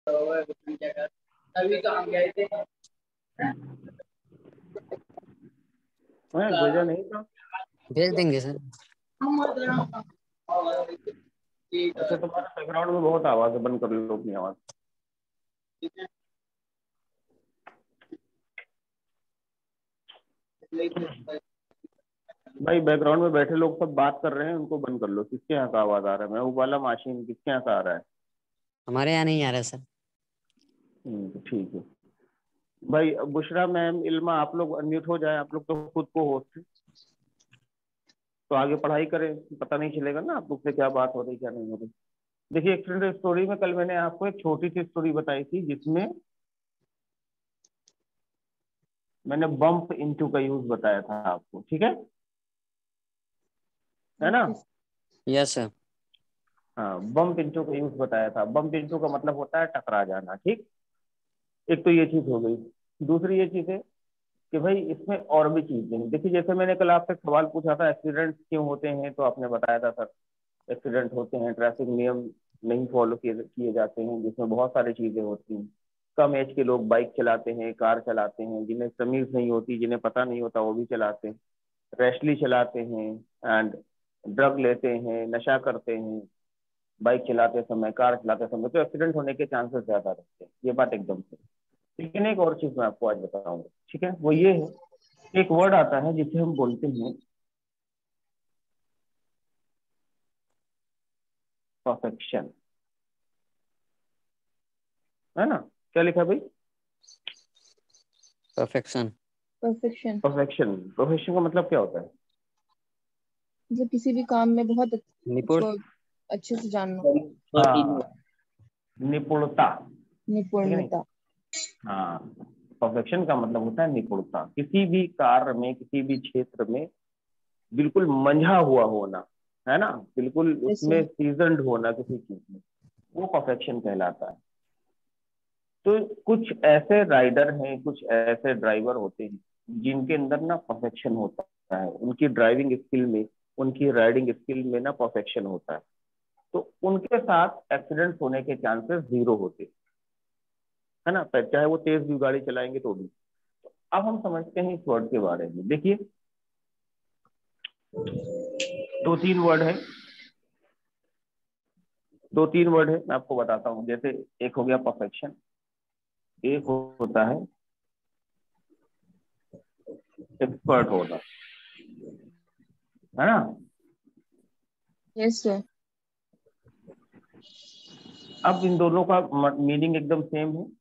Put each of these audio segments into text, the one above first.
अभी तो हम गए थे। मैं भेजा नहीं था। भेज देंगे सर। अच्छा, तुम्हारे बैकग्राउंड में बहुत आवाज है, बंद कर लो अपनी आवाज। भाई बैकग्राउंड में बैठे लोग सब बात कर रहे हैं, उनको बंद कर लो। किसके यहाँ का आवाज आ रहा है? मैं उबाला माशीन किसके यहाँ का आ रहा है? हमारे यहाँ नहीं आ रहा सर। ठीक है भाई। बुशरा मैम, इल्मा, आप लोग अनम्यूट हो जाए। आप लोग तो खुद को होस्ट हैं, तो आगे पढ़ाई करें, पता नहीं चलेगा ना आप लोग से क्या बात हो रही क्या नहीं हो रही। देखिए, एक्सीडेंट स्टोरी में कल मैंने आपको एक छोटी सी स्टोरी बताई थी जिसमें मैंने बम्प इनटू का यूज बताया था आपको, ठीक है ना? Yes sir. हाँ, बम्प इनटू का यूज बताया था। बम्प इनटू का मतलब होता है टकरा जाना, ठीक। एक तो ये चीज हो गई। दूसरी ये चीज है कि भाई इसमें और भी चीजें हैं। देखिए, जैसे मैंने कल आपसे सवाल पूछा था एक्सीडेंट क्यों होते हैं, तो आपने बताया था सर एक्सीडेंट होते हैं, ट्रैफिक नियम नहीं फॉलो किए किए जाते हैं, जिसमें बहुत सारी चीजें होती हैं। कम एज के लोग बाइक चलाते हैं, कार चलाते हैं, जिन्हें तमीज नहीं होती, जिन्हें पता नहीं होता, वो भी चलाते हैं। रैशली चलाते हैं, एंड ड्रग लेते हैं, नशा करते हैं बाइक चलाते समय, कार चलाते समय, तो एक्सीडेंट होने के चांसेस ज्यादा रहते हैं। ये बात एकदम से। लेकिन एक और चीज मैं आपको आज बताऊंगा, ठीक है? वो ये है, एक वर्ड आता है जिसे हम बोलते हैं परफेक्शन, है ना? क्या लिखा है भाई? परफेक्शन। Perfection perfection. परफेक्शन का मतलब क्या होता है? मतलब किसी भी काम में बहुत निपुण। उसको अच्छे से जानना, हाँ, निपुणता। ठीक है नहीं? निपुणता। हाँ, परफेक्शन का मतलब होता है निपुणता। किसी भी कार्य में, किसी भी क्षेत्र में बिल्कुल मंझा हुआ होना, है ना? बिल्कुल जैसे उसमें सीजनड होना किसी चीज में, वो परफेक्शन कहलाता है। तो कुछ ऐसे राइडर हैं, कुछ ऐसे ड्राइवर होते हैं जिनके अंदर ना परफेक्शन होता है, उनकी ड्राइविंग स्किल में, उनकी राइडिंग स्किल में ना परफेक्शन होता है। तो उनके साथ एक्सीडेंट होने के चांसेस जीरो होते हैं, है ना? चाहे वो तेज भी गाड़ी चलाएंगे तो भी। अब हम समझते हैं इस वर्ड के बारे में। देखिए, दो तीन वर्ड है, दो तीन वर्ड है, मैं आपको बताता हूँ। जैसे एक हो गया परफेक्शन, एक होता है एक्सपर्ट होना, है ना? Yes sir. अब इन दोनों का मीनिंग एकदम सेम है।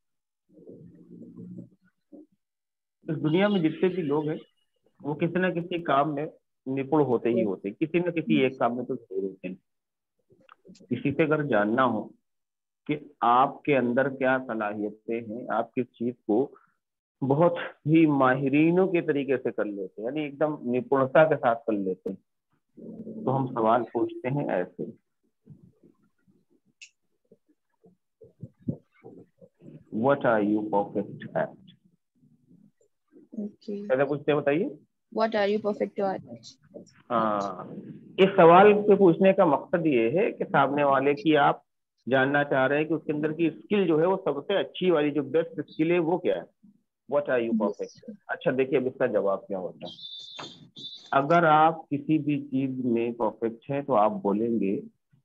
इस दुनिया में जितने भी लोग हैं वो किसी ना किसी काम में निपुण होते ही होते हैं, किसी न किसी एक काम में तो जरूर होते हैं। किसी से अगर जानना हो कि आपके अंदर क्या सलाहियतें हैं, आप किस चीज को बहुत ही माहिरीनों के तरीके से कर लेते हैं, यानी एकदम निपुणता के साथ कर लेते हैं, तो हम सवाल पूछते हैं ऐसे, what are you perfect at? Okay. कैसे पूछते हैं बताइए? What are you perfect at? हाँ, इस सवाल के पूछने का मकसद ये है कि सामने वाले की आप जानना चाह रहे हैं कि उसके अंदर की स्किल जो है वो सबसे अच्छी वाली जो बेस्ट स्किल है वो क्या है। What are you yes. Perfect? अच्छा देखिए, अब इसका जवाब क्या होता है। अगर आप किसी भी चीज में परफेक्ट हैं तो आप बोलेंगे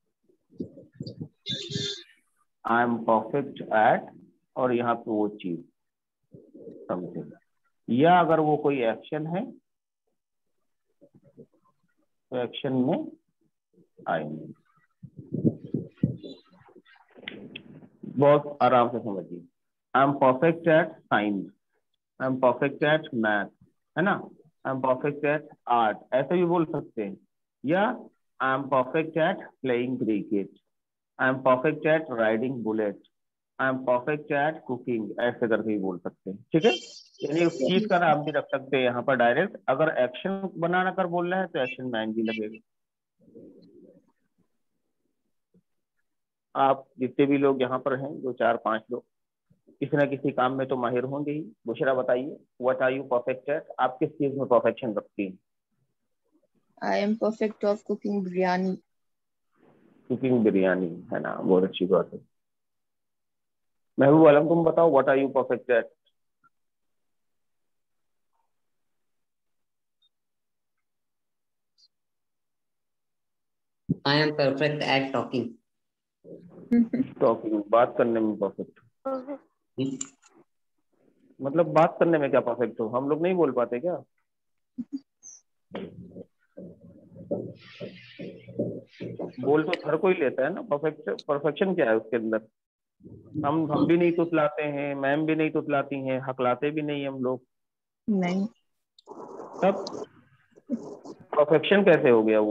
आई एम परफेक्ट एट, और यहाँ पे वो चीज समथिंग, या अगर वो कोई एक्शन है तो एक्शन में आएंगे। बहुत आराम से समझिए। I am perfect at science, I am perfect at math, है ना? I am perfect at art, ऐसे भी बोल सकते हैं। या I am perfect at playing cricket, I am perfect at riding Bullet, I am perfect at cooking, ऐसे करके भी बोल सकते हैं, ठीक है? यानी उस चीज का नाम भी रख सकते हैं यहाँ पर डायरेक्ट। अगर एक्शन बनाना कर बोल रहे हैं तो एक्शन मैन भी लगेगा। आप जितने भी लोग यहाँ पर हैं, जो चार पांच लोग, किसी ना किसी काम में तो माहिर होंगे ही। बुशरा बताइए, what are you perfect at? आप किस चीज में परफेक्शन रखती हैं? I am perfect of cooking biryani. Cooking biryani, है ना? बहुत अच्छी बात है। महबूब आलम तुम बताओ, what are you perfect at? I am perfect at talking. Talking, बात करने में परफेक्ट? मतलब बात करने में क्या परफेक्ट हो? हम लोग नहीं बोल पाते क्या? बोल तो हर कोई लेता है ना, परफेक्शन क्या है उसके अंदर? हम भी नहीं तुतलाते हैं, मैम भी नहीं तुतलाती हैं, हकलाते भी नहीं हम लोग, नहीं। तब परफेक्शन कैसे हो गया वो?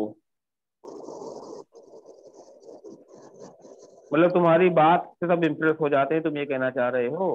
मतलब तुम्हारी बात से सब इम्प्रेस हो जाते हैं, तुम ये कहना चाह रहे हो?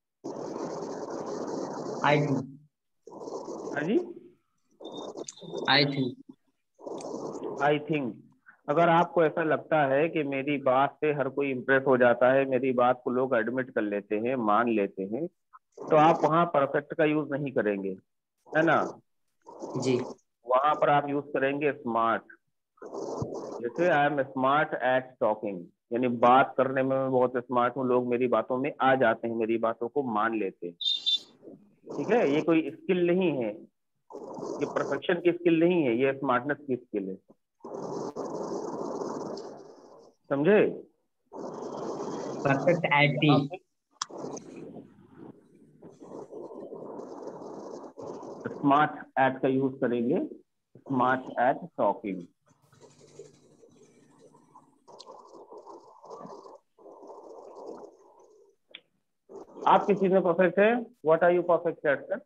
I do. हाँ जी, I think. I think. अगर आपको ऐसा लगता है कि मेरी बात से हर कोई इम्प्रेस हो जाता है, मेरी बात को लोग एडमिट कर लेते हैं, मान लेते हैं, तो आप वहाँ परफेक्ट का यूज नहीं करेंगे, है ना? जी। वहां पर आप यूज करेंगे स्मार्ट। जैसे I am smart at talking, यानी बात करने में मैं बहुत स्मार्ट हूँ, लोग मेरी बातों में आ जाते हैं, मेरी बातों को मान लेते हैं। ठीक है, ये कोई स्किल नहीं है, ये परफेक्शन की स्किल नहीं है, ये स्मार्टनेस की स्किल है। समझे? Perfect at the. यहाँ पे स्मार्ट एट का यूज करेंगे, स्मार्ट एट टॉकिंग। आप किस चीज में परफेक्ट है? What are you perfect at sir?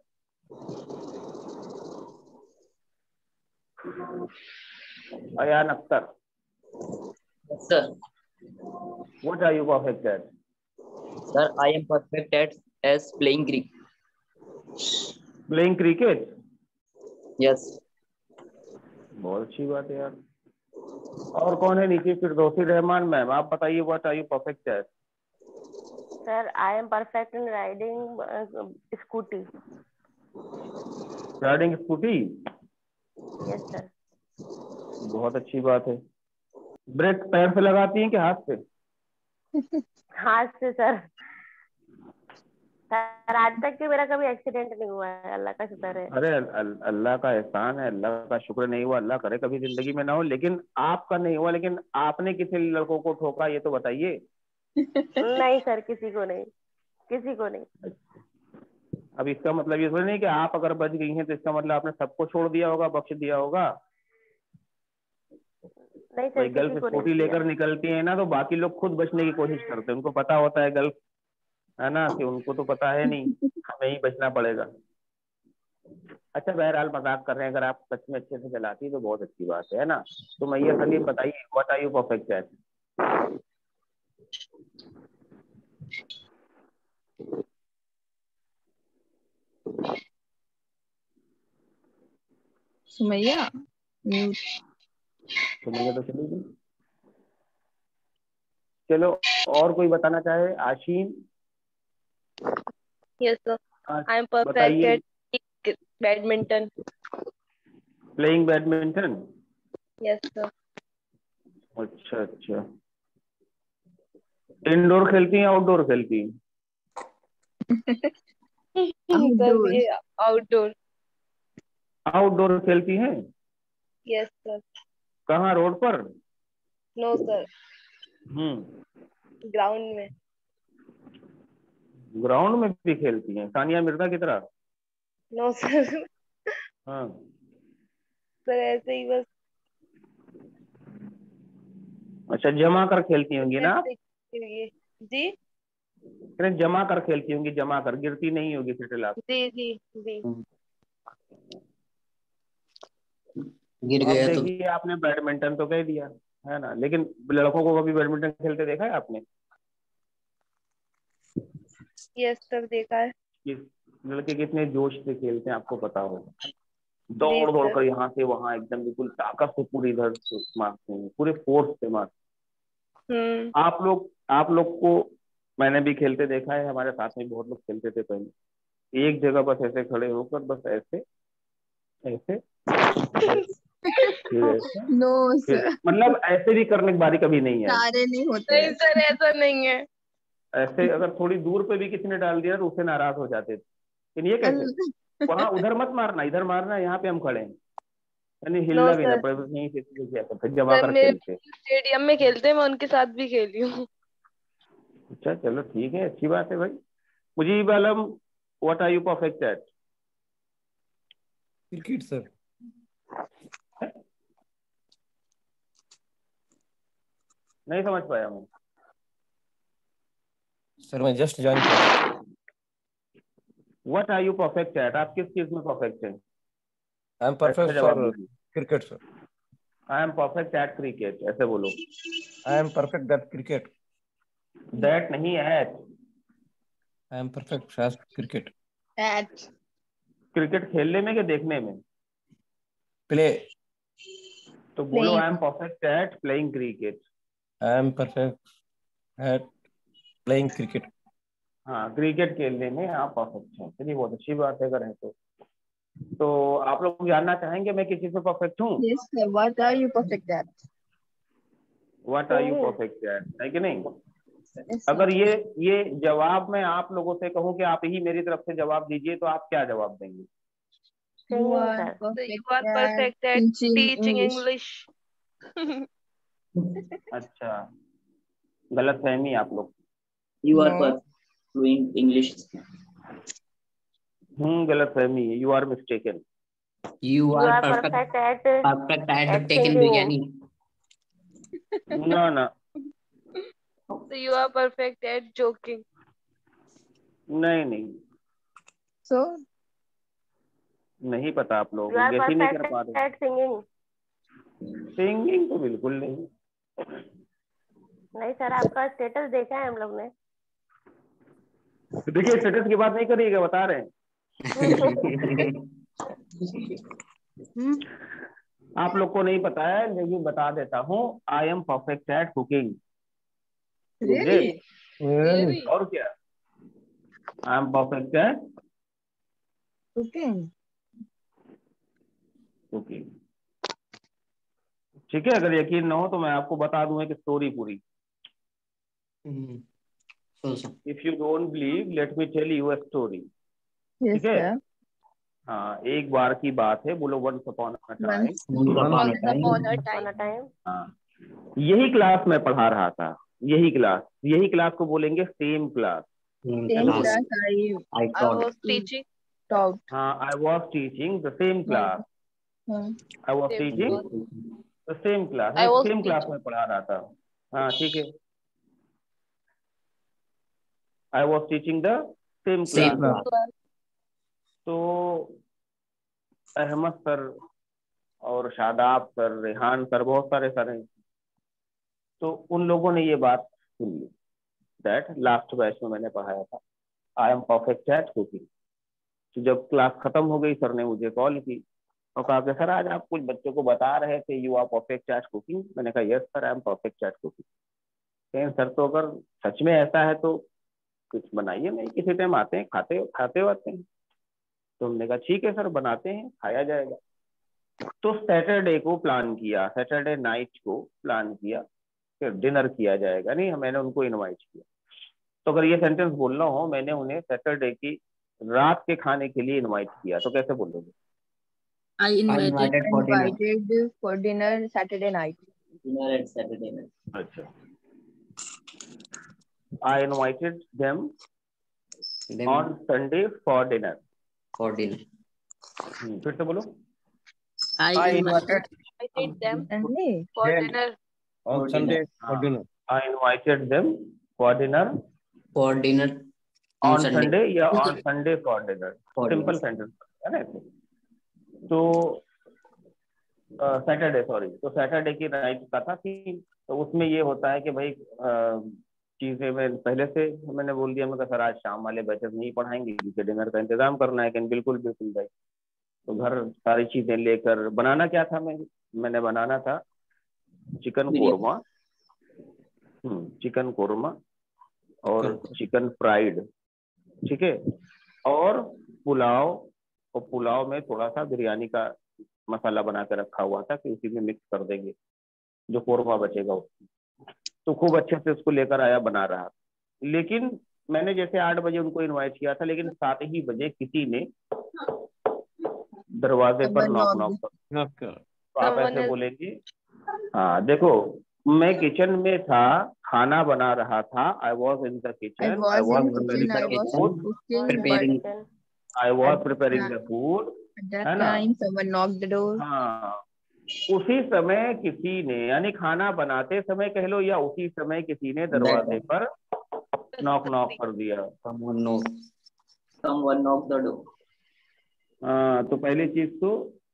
Ayan Akhtar, Yes, sir. What are you perfect at? Sir, I am perfect at as playing cricket. Playing cricket? Yes. बहुत अच्छी बात है यार। और कौन है नीचे? फिरदौसी रहमान मैम, आप बताइए, what are you perfect at? Sir, I am perfect in riding scooty. Riding scooty? Yes, sir. बहुत अच्छी बात है। ब्रेक पैर से लगाती हैं कि हाथ से? हाथ से सर। सर आज तक के मेरा कभी एक्सीडेंट नहीं हुआ है, अल्लाह का शुक्र है। अरे अल्लाह का एहसान है, अल्लाह का शुक्र नहीं हुआ, अल्लाह करे कभी जिंदगी में ना हो, लेकिन आपका नहीं हुआ। लेकिन आपने किसी लड़कों को ठोका, ये तो बताइए। नहीं सर, किसी को नहीं, किसी को नहीं। अब इसका मतलब ये थोड़ी नहीं कि आप अगर बच गई हैं तो इसका मतलब आपने सबको छोड़ दिया होगा, बख्श दिया होगा। नहीं सर, कोई किसी गर्ल्स को नहीं स्कूटी किया। लेकर निकलती है ना, तो बाकी लोग खुद बचने की कोशिश करते हैं, उनको पता होता है गर्ल्स, है ना, कि उनको तो पता है नहीं, हमें ही बचना पड़ेगा। अच्छा बहरहाल मजाक कर रहे हैं, अगर आप सच में अच्छे से चलाती है तो बहुत अच्छी बात है ना? तो मैया सलीम बताइए, what are you perfect at? Sumaiya mute. तो मैया तो चली गई। चलो, और कोई बताना चाहे? आशीन? Yes, sir. I am perfect बताइए। at badminton. Playing badminton? Yes, sir. अच्छा अच्छा। इंडोर खेलती हैं, आउटडोर खेलती हैं? Sir, outdoor. ये outdoor. आउटडोर खेलती हैं? Yes, sir. कहाँ, रोड पर? No, sir. हम्म। Ground में. ग्राउंड में भी खेलती हैं, सानिया मिर्जा की तरह? No, sir. हाँ। सर ऐसे ही बस अच्छा, जमा कर खेलती होंगी ना आप? जी अरे जमा कर खेलती होंगी, जमा कर, गिरती नहीं होगी फिर आप? जी जी जी। गिर अब गया तो देखिए, आपने बैडमिंटन तो कह दिया, है ना, लेकिन लड़कों को कभी बैडमिंटन खेलते देखा है आपने? यस सर, देखा है। कि लड़के कितने जोश से खेलते हैं, आपको पता होगा। जी दौड़ दौड़ सर। कर यहाँ से वहां एकदम बिल्कुल ताकत से पूरी इधर से मारते हैं, पूरे फोर्स से मारते हैं। आप लोग को मैंने भी खेलते देखा है, हमारे साथ में बहुत लोग खेलते थे पहले। एक जगह बस ऐसे खड़े होकर, बस ऐसे ऐसे, फिर ऐसे, नो फिर सर, मतलब ऐसे भी करने की बारी कभी नहीं आई। सारे नहीं होते नहीं ऐसे। सर, ऐसा नहीं है। ऐसे अगर थोड़ी दूर पे भी किसी ने डाल दिया तो उससे नाराज हो जाते थे, लेकिन ये कैसे, वहां उधर मत मारना, इधर मारना, यहाँ पे हम खड़े हैं, यानी नो हिलना भी ना सर, पड़े, बस यहीं से किया करते, जमा सर कर मेरे खेलते। स्टेडियम में खेलते हैं, मैं उनके साथ भी खेली हूँ। अच्छा चलो ठीक है, अच्छी बात है भाई। Mujeeb Alam, what are you perfect at? Cricket sir. नहीं समझ पाया मैं। सर मैं जस्ट ज्वाइन किया। What are you perfect at, आप किस चीज में परफेक्ट हैं? आई एम ऐसा परफेक्ट जवाब फॉर दीजिए। Cricket sir. I am perfect at cricket, ऐसे बोलो। I am perfect at cricket. That नहीं, at. I am perfect at cricket. At. Cricket खेलने में कि देखने में? प्ले। तो बोलो I am Playing. Perfect at playing cricket. I am perfect at playing cricket. हाँ, क्रिकेट खेलने में आप परफेक्ट हैं, चलिए बहुत अच्छी बात है अगर है तो आप लोग जानना चाहेंगे मैं किस चीज में परफेक्ट हूँ? Yes, sir. What are you perfect at? What are you Singing. Perfect at, है कि नहीं? Yes, sir. अगर ये जवाब मैं आप लोगों से कहूँ कि आप ही मेरी तरफ से जवाब दीजिए तो आप क्या जवाब देंगे? You Singing, are sir. So you perfect are at perfect at teaching teaching English. English. अच्छा, गलत फहमी आप लोग। You are No. fluent English. गलत फहमी है, you are mistaken. You You are are perfect perfect at at taking singing. biryani. ना ना, So you are perfect at joking. नहीं नहीं, So, नहीं पता, आप लोगों You को are गैस ही नहीं कर perfect पा रहे। at singing. सिंगिंग तो बिल्कुल नहीं। नहीं सर, आपका स्टेटस देखा है हम लोग ने। देखिए स्टेटस की बात नहीं करिएगा, बता रहे हैं। आप लोग को नहीं पता है लेकिन बता देता हूँ, I am perfect at cooking. really? Really? और क्या, I am perfect at Cooking. Cooking. ठीक है, अगर यकीन ना हो तो मैं आपको बता दूं एक स्टोरी पूरी। So, so. If you don't believe let me tell you a story. Yes, ठीक है, sir. हाँ, एक बार की बात है, बोलो once upon a time. Once upon a Once time. upon a On a time. time. हाँ, यही क्लास में पढ़ा रहा था, यही क्लास को बोलेंगे same class. Same Same class. class I I taught. was teaching. taught. हाँ, I was teaching the same class. I was Same teaching class. The same class, I मैं was सेम क्लास teaching. में पढ़ा रहा था। हाँ ठीक है, I was teaching the same Same class. class. तो अहमद सर और शादाब सर, रेहान सर, बहुत सारे सर हैं। तो उन लोगों ने ये बात सुन ली, दैट लास्ट बैच में मैंने पढ़ाया था I am perfect at cooking. तो जब क्लास खत्म हो गई, सर ने मुझे कॉल की और कहा कि सर आज आप कुछ बच्चों को बता रहे थे you are perfect at cooking. मैंने कहा yes sir, I am perfect at cooking. कहें सर तो अगर सच में ऐसा है तो कुछ बनाइए, नहीं किसी टाइम आते हैं, खाते आते हैं। तो हमने कहा ठीक है सर, बनाते हैं, खाया जाएगा। तो सैटरडे को प्लान किया, सैटरडे नाइट को प्लान किया, फिर डिनर किया जाएगा। नहीं, मैंने उनको इनवाइट किया। तो अगर ये सेंटेंस बोलना हो, मैंने उन्हें सैटरडे की रात के खाने के लिए इनवाइट किया, तो कैसे बोलोगे? I I invited invited for dinner. for dinner Saturday night. Dinner at Saturday night. अच्छा, I invited them Then on Sunday for dinner. for dinner. फिर से बोलो। I invited I did them Sunday. for them dinner. on For Sunday dinner. for dinner. I invited them for dinner For dinner on on Sunday. Sunday या on Sunday for dinner, For simple dinner. Sentence है ना ऐसे। तो Saturday, sorry, तो Saturday की night का था theme. तो उसमें ये होता है कि भाई चीजें मैं पहले से मैंने बोल दिया, मैं कहा सर आज शाम वाले बैचेस नहीं पढ़ाएंगे क्योंकि डिनर का इंतजाम करना है। कि बिल्कुल बिल्कुल भाई। तो घर सारी चीजें लेकर, बनाना क्या था, मैंने बनाना था चिकन कोरमा, चिकन कोरमा और चिकन फ्राइड, ठीक है, और पुलाव। और पुलाव में थोड़ा सा बिरयानी का मसाला बना के रखा हुआ था कि उसी में मिक्स कर देंगे जो कोरमा बचेगा उसको। तो खूब अच्छे से उसको लेकर आया, बना रहा। लेकिन मैंने जैसे 8 बजे उनको इनवाइट किया था, लेकिन 7 ही बजे किसी ने दरवाजे पर Someone नॉक knocked. नॉक कर। तो आप Someone ऐसे is- बोलेंगे, हाँ देखो, मैं किचन में था, खाना बना रहा था, I was in the I kitchen, was I in was kitchen. Preparing I the was food, cooking, but preparing I was at preparing that, the food, at that है ना। time, someone knocked the door. हाँ, उसी समय किसी ने, यानी खाना बनाते समय कह लो, या उसी समय किसी ने दरवाजे पर नॉक कर दिया। someone knows. Someone knocked the door. हाँ, तो पहली चीज तो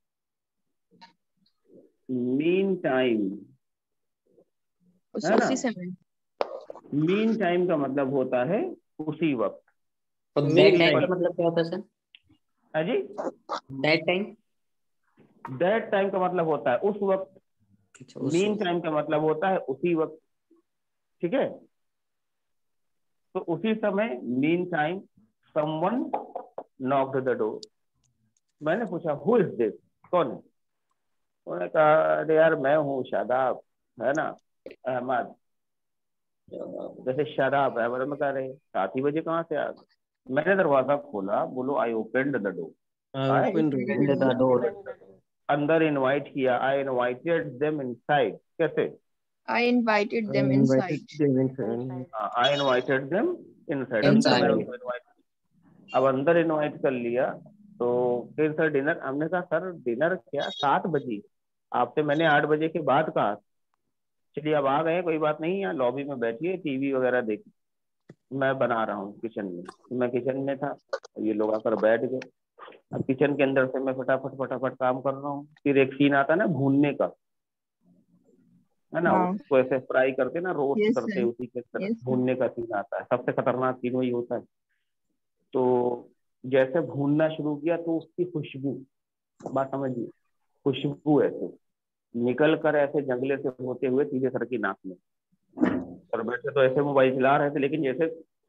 मीन टाइम, है ना। उसी समय. मीन टाइम का मतलब होता है उसी वक्त। तो उसी that time वक्त। का मतलब क्या होता है सर? है जी, that time? दैट टाइम का मतलब होता है उस वक्त, अच्छा, उस मीन वक्त। टाइम का मतलब होता है उसी वक्त, ठीक है। तो उसी समय, mean time, someone knocked the door. मैंने पूछा हु इज दिस, कौन है। उन्होंने कहा अरे यार मैं हूँ शादाब, है ना, अहमद, जैसे शराब है। मैं कह रहे 7 ही बजे कहाँ से आ गए। मैंने दरवाजा खोला, बोलो I opened the door, I opened the Open the door. अंदर इनवाइट किया, आई इनवाइटेड देम इनसाइड। कैसे? I invited I them invited inside. them inside. I invited them inside, अंदर मैंने उनको इनवाइट। अब अंदर इनवाइट कर लिया, तो फिर सर डिनर, हमने कहा सर डिनर क्या 7 बजे, आपसे मैंने 8 बजे के बाद कहा। चलिए अब आ गए, कोई बात नहीं, यहाँ लॉबी में बैठिए, टीवी वगैरह देखिए, मैं बना रहा हूँ किचन में। तो मैं किचन में था, ये लोग आकर बैठ गए। अब किचन के अंदर से मैं फटाफट काम कर रहा हूँ। फिर एक सीन आता है ना भूनने का, है ना, हाँ. उसको ऐसे फ्राई करते ना, रोस्ट Yes, करते, sir. उसी के तरह Yes, sir. भूनने का सीन आता है। सबसे खतरनाक सीन वही होता है। तो जैसे भूनना शुरू किया तो उसकी खुशबू, बात समझिए, खुशबू ऐसे निकल कर ऐसे जंगले से होते हुए सीधे सर की नाक में। और बैठे तो ऐसे मोबाइल चला रहे थे, लेकिन जैसे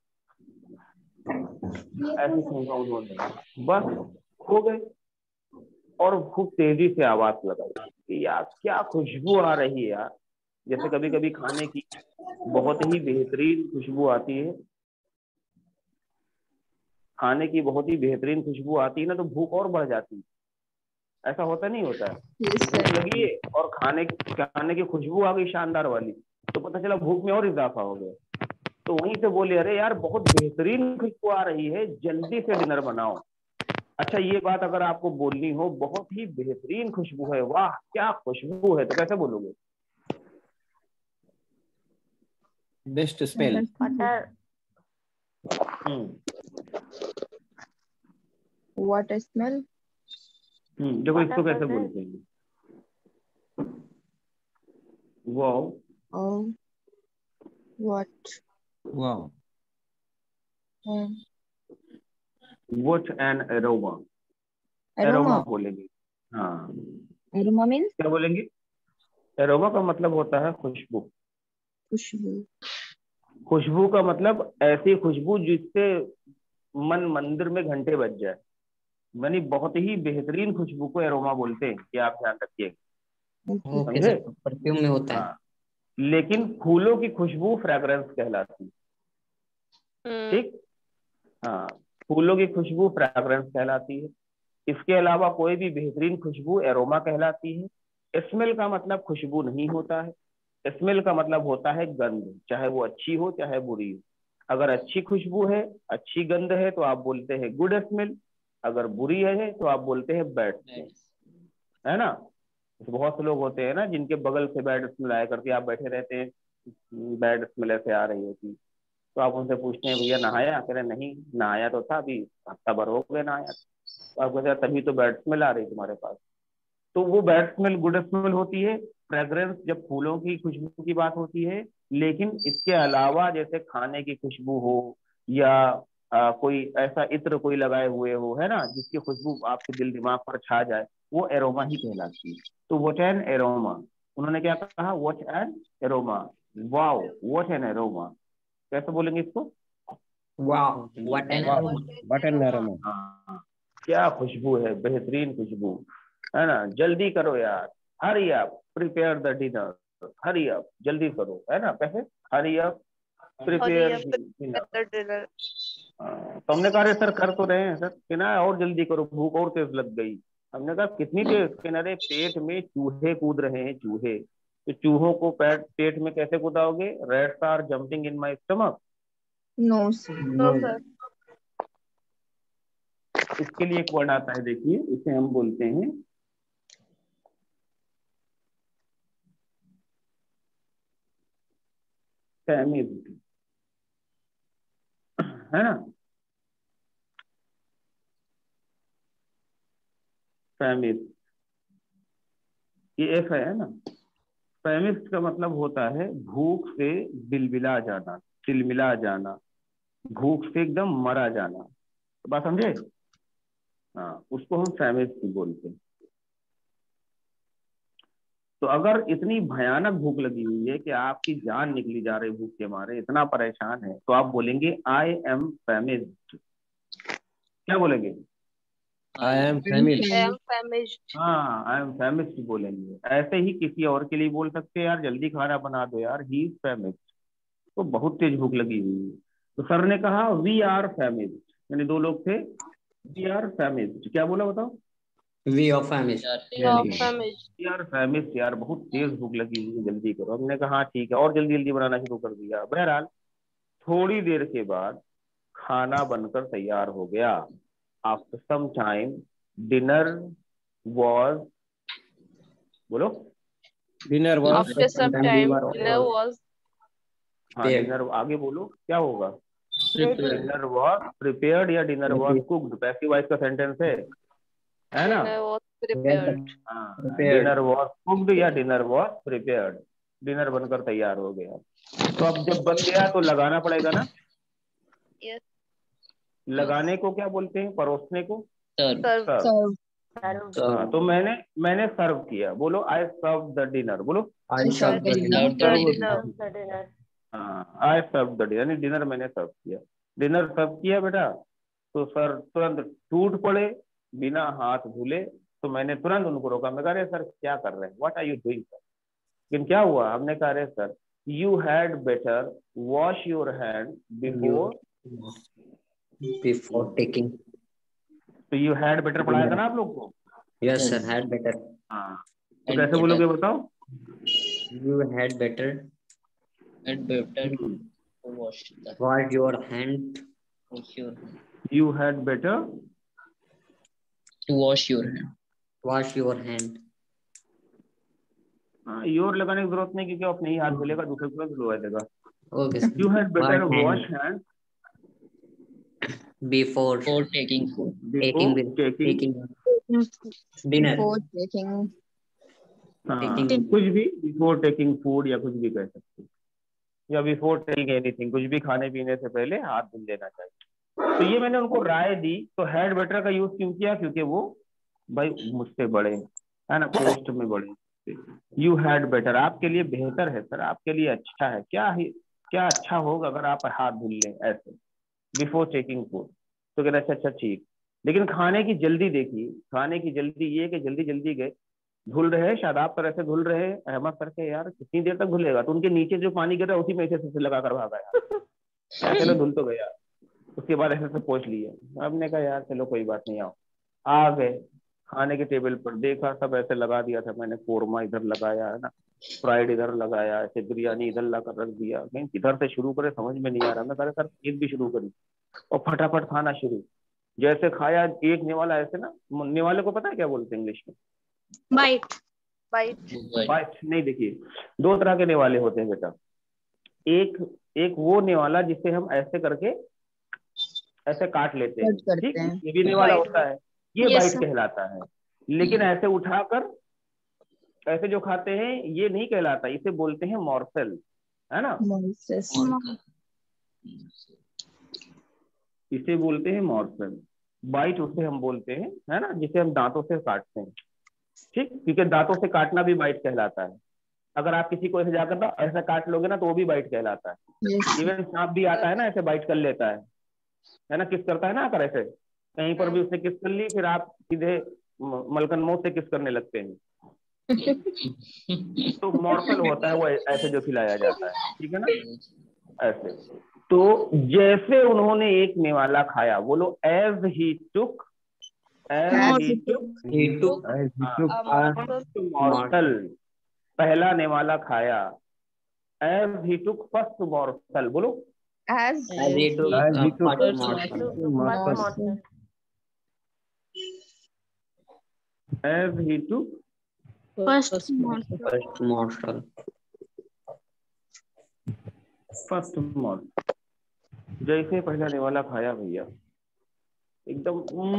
ऐसे सूंघा उन्होंने, बस हो गए। और खूब तेजी से आवाज लगाई कि यार क्या खुशबू आ रही है यार। जैसे कभी कभी खाने की बहुत ही बेहतरीन खुशबू आती है, खाने की बहुत ही बेहतरीन खुशबू आती है ना, तो भूख और बढ़ जाती है। ऐसा होता नहीं होता है? Yes, भूख sir. लगी है और खाने की खुशबू आ गई शानदार वाली, तो पता चला भूख में और इजाफा हो गया। तो वहीं से बोले अरे यार बहुत बेहतरीन खुशबू आ रही है, जल्दी से डिनर बनाओ। अच्छा ये बात अगर आपको बोलनी हो, बहुत ही बेहतरीन खुशबू है, वाह क्या खुशबू है, तो कैसे बोलोगे? Best smell. Butter. What a smell. देखो इसको कैसे बोलते हैं? Wow, Oh, what? Wow. What an aroma. Aroma Aroma. बोलेंगे। हाँ, Aroma means क्या बोलेंगे? एरोमा का मतलब होता है खुशबू। खुशबू. खुशबू का मतलब ऐसी खुशबू जिससे मन मंदिर में घंटे बज जाए, यानी बहुत ही बेहतरीन खुशबू को एरोमा बोलते हैं, ये आप ध्यान रखिए। Okay. ओके समझे? सर, परफ्यूम में होता है। हाँ, लेकिन फूलों की खुशबू फ्रेग्रेंस कहलाती है, ठीक। हाँ, फूलों की खुशबू फ्रेग्रेंस कहलाती है। इसके अलावा कोई भी बेहतरीन खुशबू एरोमा कहलाती है। स्मेल का मतलब खुशबू नहीं होता है, स्मेल का मतलब होता है गंध, चाहे वो अच्छी हो चाहे बुरी हो। अगर अच्छी खुशबू है, अच्छी गंध है, तो आप बोलते हैं गुड स्मेल। अगर बुरी है तो आप बोलते हैं बैड स्मेल, है ना। बहुत से लोग होते हैं ना जिनके बगल से बैड स्मेल आया करती है, आप बैठे रहते हैं, बैड स्मेल ऐसे आ रही होती, तो आप उनसे पूछते हैं भैया नहाया? कह रहे नहीं नहाया तो था, अभी हफ्ता भर हो गया नहाया। तो आप कहते हैं तभी तो बैड स्मेल आ रही तुम्हारे पास। तो वो बैड स्मेल गुड स्मेल होती है, फ्रेग्रेंस जब फूलों की खुशबू की बात होती है। लेकिन इसके अलावा जैसे खाने की खुशबू हो, या कोई ऐसा इत्र कोई लगाए हुए हो, है ना, जिसकी खुशबू आपके दिल दिमाग पर छा जाए, वो एरोमा ही कहलाती है। तो व्हाट एन एरोमा, उन्होंने क्या कहा? What an aroma, wow what an aroma. कैसे बोलेंगे इसको? Wow what an Wow. Aroma. What an aroma. हाँ, क्या खुशबू है, बेहतरीन खुशबू, है ना। जल्दी करो यार, hurry up, prepare the dinner, hurry up, जल्दी करो, है ना। कैसे? Hurry up, prepare dinner. तो हमने कहा अरे सर कर तो रहे हैं सर, कि ना और जल्दी करो भूख और तेज लग गई। हमने कहा कितनी तेज, कि अरे पेट में चूहे कूद रहे हैं चूहे, तो चूहों को पेट में कैसे कूदाओगे? Rats are jumping in my stomach. No, sir. No, sir. इसके लिए एक वर्ड आता है, देखिए इसे हम बोलते हैं फैमिज्ड, है ना? फैमिज्ड, ये एफ है ना? फैमिज्ड का मतलब होता है भूख से बिलबिला जाना, तिलमिला जाना, भूख से एकदम मरा जाना। बात समझे? हाँ, उसको हम फैमिज्ड बोलते हैं। तो अगर इतनी भयानक भूख लगी हुई है कि आपकी जान निकली जा रही भूख के मारे, इतना परेशान है, तो आप बोलेंगे आई एम फैमिज्ड। क्या बोलेंगे? I am famished. I am famished. हाँ, आई एम फैमिज्ड बोलेंगे। ऐसे ही किसी और के लिए बोल सकते हैं, यार जल्दी खाना बना दो यार, ही इज फैमिज्ड, तो बहुत तेज भूख लगी हुई है। तो सर ने कहा वी आर फैमिज्ड, यानी दो लोग थे, वी आर फैमिज्ड। क्या बोला बताओ? We are famished. You are famished. We are famished, यार बहुत तेज भूख लगी हुई है, जल्दी करो। हमने कहा हाँ ठीक है, और जल्दी जल्दी बनाना शुरू कर दिया। बहरहाल थोड़ी देर के बाद खाना बनकर तैयार हो गया। After some time dinner was, बोलो। Dinner was After some time, dinner was हाँ डिनर, आगे बोलो क्या होगा? prepared. डिनर वॉज प्रिपेयर्ड या dinner was cooked, passive voice का सेंटेंस है ना? dinner was prepared. हाँ, Prepared. डिनर वॉज कुक्ड या डिनर वॉज प्रिपेयर्ड, डिनर बनकर तैयार हो गया। तो अब जब बन गया तो लगाना पड़ेगा ना? Yes. लगाने को क्या बोलते हैं? परोसने को Serve. सर्व। Serve. हाँ, तो मैंने सर्व किया। बोलो आई सर्व द डिनर, बोलो। I serve the dinner. dinner. हाँ, आई सर्व द डिनर, यानी डिनर मैंने सर्व किया। डिनर सर्व किया बेटा, तो सर तुरंत टूट पड़े बिना हाथ धुले। तो मैंने तुरंत उनको रोका। मैं कह रहे सर क्या कर रहे हैं, what are you doing sir? लेकिन क्या हुआ? हमने कहा रहे sir you had better wash your hand before. Before taking. तो यू हैड बेटर पढ़ाया था ना आप लोग को? Yes, sir. Had better. हाँ, तो कैसे बोलोगे बताओ? You had better. Had better to wash the Wash your hand. wash your you had better, to wash your hand. Wash your hand. हाँ योर लगाने की जरूरत नहीं, क्योंकि अपने ही हाथ धुलेगा, दूसरे को धुलवा देगा। Okay. sir. You had better Wash hand. Wash hand Before For taking food. taking taking, dinner. Before taking. taking- कुछ भी, बिफोर टेकिंग फूड या कुछ भी कह सकते हैं, या बिफोर टेकिंग एनीथिंग, कुछ भी खाने पीने से पहले हाथ धुल लेना चाहिए। तो ये मैंने उनको राय दी। तो हैड बेटर का यूज क्यों किया? क्योंकि वो भाई मुझसे बड़े है ना, पोस्ट में बड़े। यू हैड बेटर आपके लिए बेहतर है सर, आपके लिए अच्छा है। क्या अच्छा होगा अगर आप हाथ धुल लें ऐसे बिफोर टेकिंग फूड? तो कहना अच्छा ठीक। लेकिन खाने की जल्दी देखिए, खाने की जल्दी ये कि जल्दी जल्दी गए, धुल रहे, शादाब पर ऐसे धुल रहे, अहमद सर के यार कितनी देर तक धुलेगा? तो उनके नीचे जो पानी गिर रहा है उसी में ऐसे लगा कर भागा यार। चलो धुल तो गया। उसके बाद ऐसे पोंछ लिए। हमने कहा यार चलो कोई बात नहीं, आओ। आ गए खाने के टेबल पर, देखा सब ऐसे लगा दिया था। मैंने कोरमा इधर लगाया है ना, फ्राइड इधर लगाया, ऐसे बिरयानी इधर ला कर रख दिया। कहीं किधर से शुरू करे समझ में नहीं आ रहा। मैं कह रहा सर एक भी शुरू करी, और फटाफट खाना शुरू। जैसे खाया एक निवाला ऐसे ना, निवाले को पता है क्या बोलते हैं इंग्लिश में? Bite. Bite. बाइट नहीं, देखिए दो तरह के निवाले होते हैं बेटा। एक वो निवाला जिसे हम ऐसे करके ऐसे काट लेते हैं, Cut करते ठीक, हैं। ये भी निवाला Bite. होता है, ये Yes, बाइट sir. कहलाता है। लेकिन ऐसे उठाकर ऐसे जो खाते हैं ये नहीं कहलाता, इसे बोलते हैं मॉर्सल, है ना? Moises. इसे बोलते हैं मॉर्सल। बाइट उसे हम बोलते हैं, है ना, जिसे हम दांतों से काटते हैं, ठीक, क्योंकि दांतों से काटना भी बाइट कहलाता है। अगर आप किसी को ऐसे जाकर ना ऐसा काट लोगे ना तो वो भी बाइट कहलाता है। Yes. इवन सांप भी आता है ना ऐसे बाइट कर लेता है ना, किस करता है ना, अगर ऐसे कहीं पर भी उसने किस कर ली, फिर आप सीधे मलकन मौत से किस करने लगते हैं। तो मॉर्सल होता है वो ऐसे जो खिलाया जाता है, ठीक है ना? ऐसे। तो जैसे उन्होंने एक निवाला खाया, बोलो as he took, as he took He took first mortal, पहला निवाला खाया, एज ही टुक फर्स्ट मॉर्टल, बोलो As as he took first morsel. As he took First morsel. First mortal, जैसे पहला निवाला खाया भैया, एकदम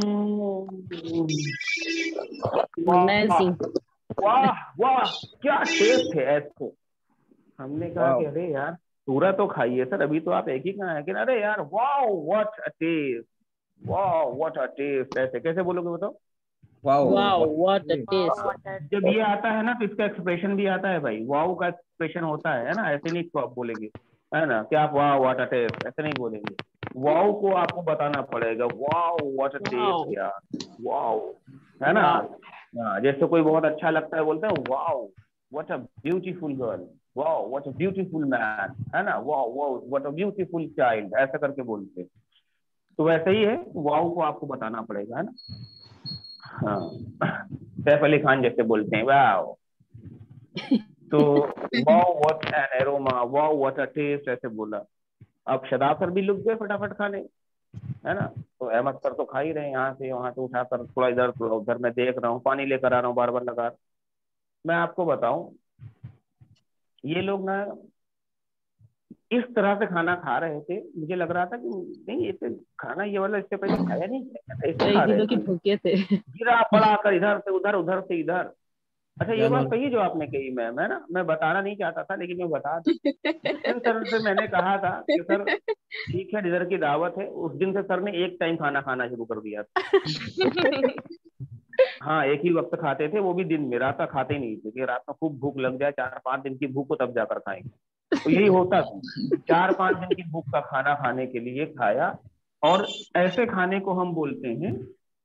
वाह वाह क्या टेस्ट है ऐसे। हमने कहा कि अरे यार पूरा तो खाइए सर, अभी तो आप एक ही खाए, लेकिन अरे यार वाह व्हाट अ टेस्ट, वाह व्हाट अ टेस्ट, ऐसे कैसे बोलोगे बताओ? Wow, what a taste. जब ये आता है ना तो इसका एक्सप्रेशन भी आता है भाई, वाव का एक्सप्रेशन होता है ना, ऐसे नहीं तो आप बोलेंगे है ना कि आप वाह व्हाट अ टेस्ट, ऐसे नहीं बोलेंगे, वाव को आपको बताना पड़ेगा, वाव व्हाट अ टेस्ट यार, वाव, है ना। हाँ, जैसे कोई बहुत अच्छा लगता है बोलते हैं wow what a beautiful girl, wow what a beautiful man, है ना, wow wow what a beautiful child, ऐसा करके बोलते हैं। तो वैसे ही है, वाव को आपको बताना पड़ेगा, है ना। हाँ, सैफ अली खान जैसे बोलते हैं वाव, तो wow what an aroma, wow what a taste, ऐसे बोला। अब शदाब सर भी लुक गए फटाफट खाने, है ना। तो अहमद सर तो खा ही रहे हैं, यहाँ से वहां से उठाकर, थोड़ा इधर थोड़ा उधर, मैं देख रहा हूँ, पानी लेकर आ रहा हूँ बार बार लगा। मैं आपको बताऊं, ये लोग ना इस तरह से खाना खा रहे थे, मुझे लग रहा था कि नहीं ये खाना ये वाला इससे पहले खाया नहीं, ऐसे खा रहे थे, भूखे थे। गिरा पड़ा कर इधर से उधर, उधर से इधर। अच्छा ये बात सही जो आपने कही, मैम, है ना, मैं बताना नहीं चाहता था लेकिन मैं बता दूं। सर से मैंने कहा था कि सर ठीक है डिनर की दावत है, उस दिन से सर ने एक टाइम खाना खाना शुरू कर दिया था। हाँ, एक ही वक्त खाते थे, वो भी दिन में, रात का खाते ही नहीं थे कि रात में खूब भूख लग जाए, 4-5 दिन की भूख को तब जाकर खाएंगे। तो यही होता था, 4-5 दिन की भूख का खाना खाने के लिए खाया। और ऐसे खाने को हम बोलते हैं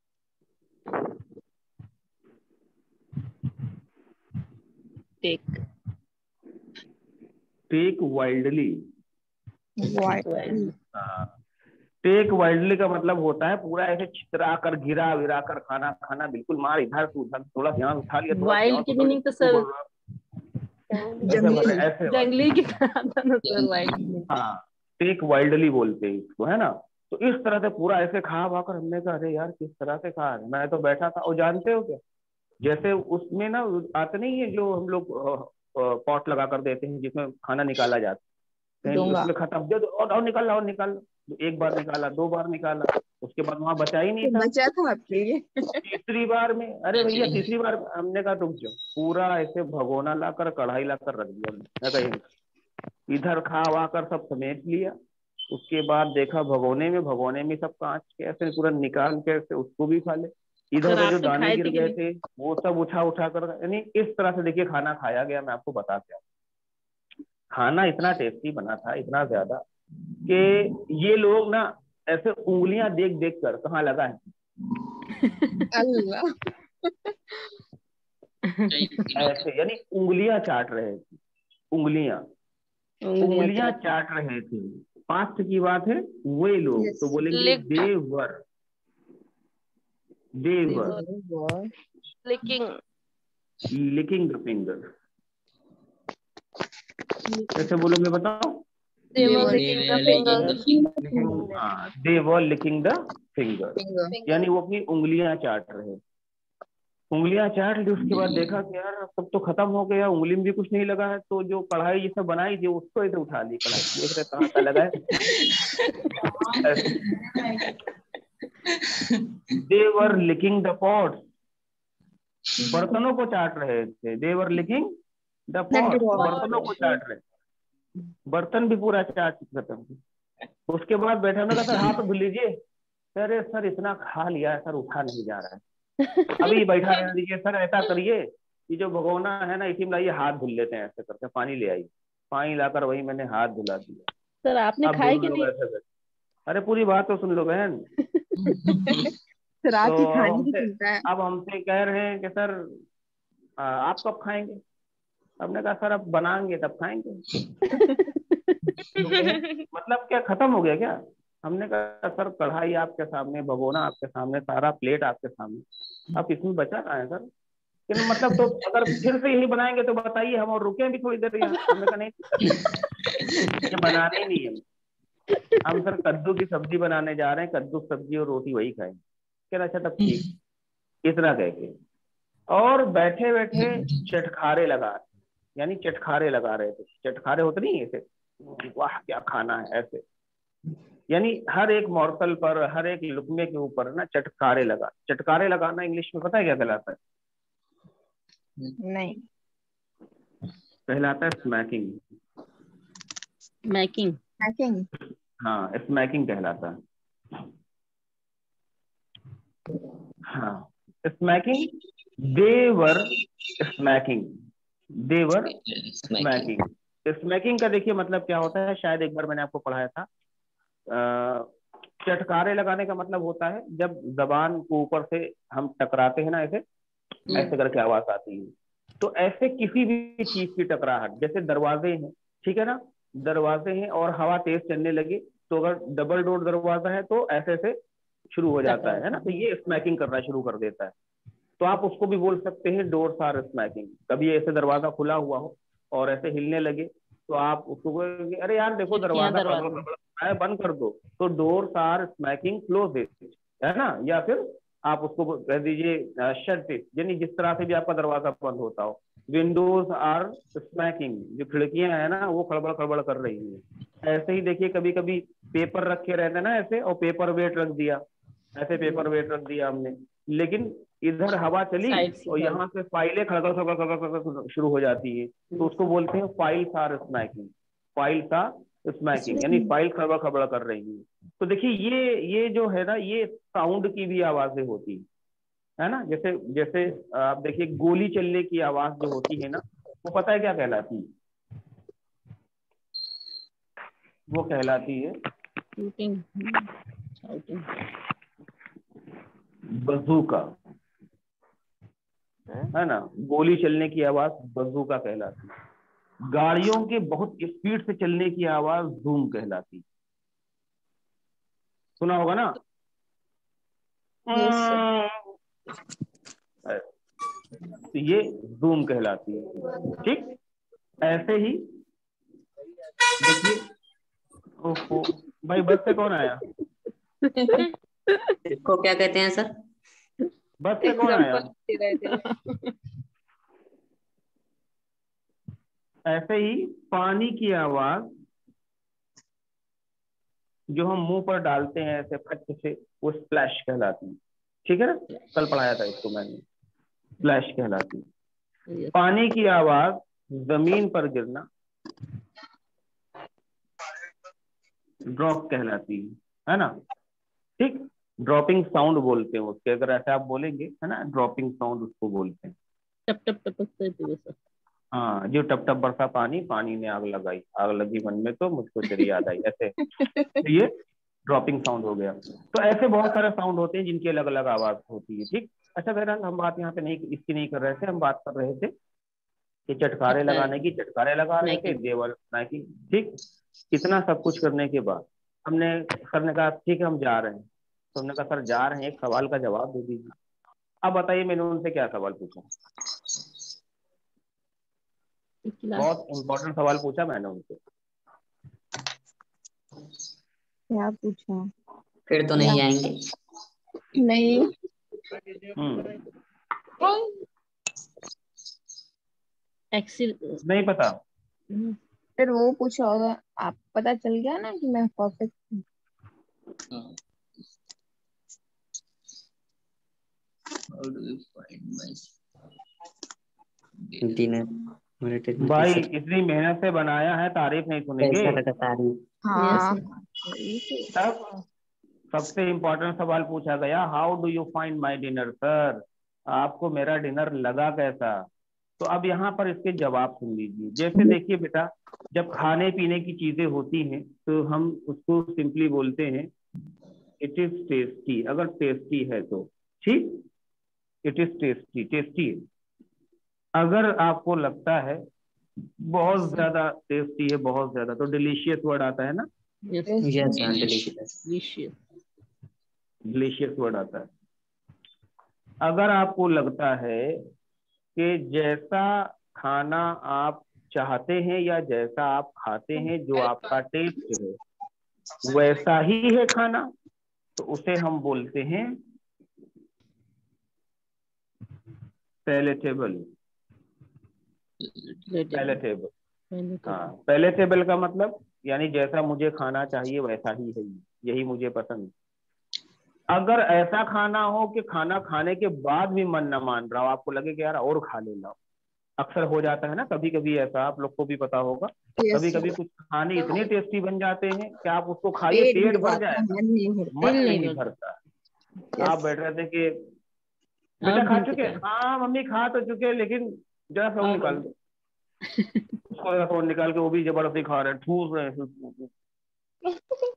टेक वाइल्डली। टेक वाइल्डली का मतलब होता है पूरा ऐसे छितरा कर, गिरा विरा कर खाना खाना, बिल्कुल मार इधर से उधर, थोड़ा ध्यान उठा लिया, वाइल्ड की मीनिंग तो सर जंगली की तरह था ना सर, वाइल्ड। हाँ, टेक वाइल्डली बोलते हैं इसको, है ना। तो इस तरह से पूरा ऐसे खा कर हमने कहा अरे यार किस तरह से खा, मैं तो बैठा था। और जानते हो क्या, जैसे उसमें ना आते नहीं है जो हम लोग पॉट लगा कर देते हैं जिसमें खाना निकाला जाता है, उसमें खत्म दे दो और निकाल और निकाल, एक बार निकाला, 2 बार निकाला, उसके बाद वहां बचा ही नहीं था, बचा था आपके लिए। तीसरी बार में, अरे भैया तीसरी बार हमने कहा रुक जाओ, पूरा ऐसे भगोना लाकर कढ़ाई लाकर रख दिया, मैं कहीं इधर खावा कर सब समेट लिया। उसके बाद देखा भगोने में सब कांच के ऐसे पूरा निकाल के ऐसे उसको भी खा ले, इधर उधर जो दाने गिर गए थे वो सब उठा उठा कर, यानी इस तरह से देखिए खाना खाया गया। मैं आपको बता क्या, खाना इतना टेस्टी बना था, इतना ज्यादा कि ये लोग ना ऐसे उंगलियां देख देख कर कहाँ लगा है अल्लाह, ऐसे, यानी उंगलियां चाट रहे थे, उंगलियां चाट रहे थे। पास्ट की बात है, वे लोग तो बोलेंगे देवर, लिकिंग द फिंगर, कैसे बोलोगे बताओ? They were licking the fingers. They were licking the finger, यानी वो अपनी उंगलियां चाट रहे, उंगलियां चाट ली। उसके बाद देखा कि यार सब तो खत्म हो गया, उंगली में भी कुछ नहीं लगा है, तो जो कढ़ाई जिसने बनाई थी उसको इधर उठा ली कढ़ाई, देख रहे कहाँ का लगा है। They were licking the pot, बर्तनों को चाट रहे थे, they were licking the pot, बर्तनों को चाट रहे, बर्तन भी पूरा चाट खत्म। उसके बाद बैठा, मैं कहा सर हाथ धुल लीजिए, अरे सर इतना खा लिया है सर, उठा नहीं जा रहा है, अभी बैठा रहने दीजिए सर, ऐसा करिए कि जो भगोना है ना इसी में लाइए, हाथ धुल लेते हैं, ऐसे करके पानी ले आई, पानी लाकर वही मैंने हाथ धुला दिया। सर आपने खाई कि नहीं? अरे पूरी बात तो सुन लो बहन। रात तो की खाने की चिंता है। अब हमसे कह रहे हैं कि सर आप कब खाएंगे? हमने कहा सर अब बनाएंगे तब खाएंगे। मतलब क्या खत्म हो गया क्या? हमने कहा सर कढ़ाई आपके सामने, भगोना आपके सामने, सारा प्लेट आपके सामने, आप इसमें बचा रहा है सर। लेकिन मतलब तो अगर फिर से यही बनाएंगे तो बताइए हम और रुके भी थोड़ी देर यहाँ। हमने कहा नहीं ये बनाने ही नहीं है, हम सर कद्दू की सब्जी बनाने जा रहे हैं, कद्दू की सब्जी और रोटी वही खाएंगे। कह अच्छा तब ठीक, इतना कह के और बैठे बैठे चटखारे लगा, यानी चटखारे लगा रहे थे। चटखारे होते नहीं ऐसे, वाह क्या खाना है ऐसे, यानी हर एक मॉर्सल पर, हर एक लुकमे के ऊपर ना चटकारे लगा। चटकारे लगाना इंग्लिश में पता है क्या कहलाता है? नहीं। कहलाता है स्मैकिंग। मैकिंग। मैकिंग। हाँ स्मैकिंग कहलाता है। हाँ smacking, they were smacking, they were smacking. Smacking का देखिए मतलब क्या होता है, शायद एक बार मैंने आपको पढ़ाया था। चटकारे लगाने का मतलब होता है जब जबान को ऊपर से हम टकराते हैं ना, ऐसे ऐसे करके आवाज आती है। तो ऐसे किसी भी चीज की टकराहट, जैसे दरवाजे हैं, ठीक है ना, दरवाजे हैं और हवा तेज चलने लगे, तो अगर डबल डोर दरवाजा है तो ऐसे ऐसे शुरू हो जाता है ना, तो ये स्मैकिंग करना शुरू कर देता है। तो आप उसको भी बोल सकते हैं डोर्स आर स्मैकिंग। कभी ऐसे दरवाजा खुला हुआ हो और ऐसे हिलने लगे तो आप उसको बोलेंगे अरे यार देखो दरवाजा खड़बड़ खड़बड़ है, बंद कर दो। तो doors are smacking close it, है ना। या फिर आप उसको कह दीजिए शट इट, यानी जिस तरह से भी आपका दरवाजा बंद होता हो। विंडोज आर स्मैकिंग, जो खिड़कियां है ना वो खड़बड़ खड़बड़ कर रही है। ऐसे ही देखिए कभी कभी पेपर रखे रहते हैं ना ऐसे, और पेपर वेट रख दिया, ऐसे पेपर वेट रख दिया हमने, लेकिन इधर हवा चली और यहाँ से फाइलें खड़खड़ खड़खड़ खड़खड़ खड़खड़ शुरू हो जाती है, तो उसको बोलते हैं files are smacking. Files are smacking यानी फाइल खड़बड़ खड़बड़ कर रही है। तो देखिए ये जो है ना, ये साउंड की भी आवाजें होती है ना। जैसे जैसे आप देखिए गोली चलने की आवाज जो होती है ना, वो पता है क्या कहलाती है? वो कहलाती है शूटिंग। बजूका, है ना। गोली चलने की आवाज बजूका कहलाती है। गाड़ियों के बहुत स्पीड से चलने की आवाज धूम कहलाती। सुना होगा ना। तो ये धूम कहलाती है, ठीक। ऐसे ही देखिए, ओहो भाई बस से कौन आया? इसको क्या कहते हैं सर? बस से कौन आया? ऐसे ही पानी की आवाज जो हम मुंह पर डालते हैं ऐसे फट से, वो स्प्लैश कहलाती है, ठीक है ना। कल पढ़ाया था इसको मैंने, स्प्लैश कहलाती है। पानी की आवाज जमीन पर गिरना ड्रॉप कहलाती है ना, ठीक। ड्रॉपिंग साउंड बोलते हैं उसके, अगर ऐसे आप बोलेंगे है ना, ड्रॉपिंग साउंड उसको बोलते हैं। टप टप टप। हाँ जो टप टप बरसा पानी, पानी ने आग लगाई, आग लगी मन में तो मुझको तेरी याद आई, ऐसे। तो ये ड्रॉपिंग साउंड हो गया। तो ऐसे बहुत सारे साउंड होते हैं जिनकी अलग अलग आवाज होती है, ठीक। अच्छा बहरहाल हम बात यहाँ पे नहीं इसकी नहीं कर रहे थे, हम बात कर रहे थे कि चटकारे लगाने की। चटकारे लगा रहे थे, देवर की, ठीक। इतना सब कुछ करने के बाद हमने, सर ने कहा ठीक है हम जा रहे हैं। तो हमने कहा सर जा रहे हैं, एक सवाल का जवाब दे दीजिए। अब बताइए मैंने उनसे क्या सवाल पूछा? बहुत इंपॉर्टेंट सवाल पूछा मैंने उनसे। क्या पूछा? फिर तो नहीं आएंगे। नहीं। नहीं पता। फिर वो पूछा होगा, आप पता चल गया ना कि मैं परफेक्ट हूँ। भाई इतनी मेहनत से बनाया है, तारीफ नहीं सुनेंगे? हाँ। तब सबसे इम्पोर्टेंट सवाल पूछा गया, how do you find my dinner sir, आपको मेरा डिनर लगा कैसा? तो अब यहाँ पर इसके जवाब सुन लीजिए। जैसे देखिए बेटा, जब खाने पीने की चीजें होती हैं तो हम उसको सिंपली बोलते हैं इट इज टेस्टी। अगर टेस्टी है तो ठीक, इट इज टेस्टी, टेस्टी है। अगर आपको लगता है बहुत ज्यादा टेस्टी है, बहुत ज्यादा। तो डिलीशियस वर्ड आता है ना, Yes. Yes, sir. Delicious. Delicious. Delicious word आता है। अगर आपको लगता है कि जैसा खाना आप चाहते हैं या जैसा आप खाते हैं, जो आपका टेस्ट है वैसा ही है खाना, तो उसे हम बोलते हैं पैलेटेबल। पैलेटेबल, हाँ। पैलेटेबल का मतलब यानी जैसा मुझे खाना चाहिए वैसा ही है, यही मुझे पसंद। अगर ऐसा खाना हो कि खाना खाने के बाद भी मन न मान रहा हो, आपको लगे कि यार और खा लेना, अक्सर हो जाता है ना कभी कभी ऐसा, आप लोग को भी पता होगा। कभी कभी कुछ खाने इतने टेस्टी बन जाते हैं कि आप उसको खाइए पेट भर जाए, मन नहीं भरता। आप बैठ रहे थे कि बेटा खा चुके, हाँ मम्मी खा तो चुके, लेकिन जरा फोन निकाल दो। उसको फोन निकाल के वो भी जबरदस्ती खा रहे हैं, ठूस रहे हैं,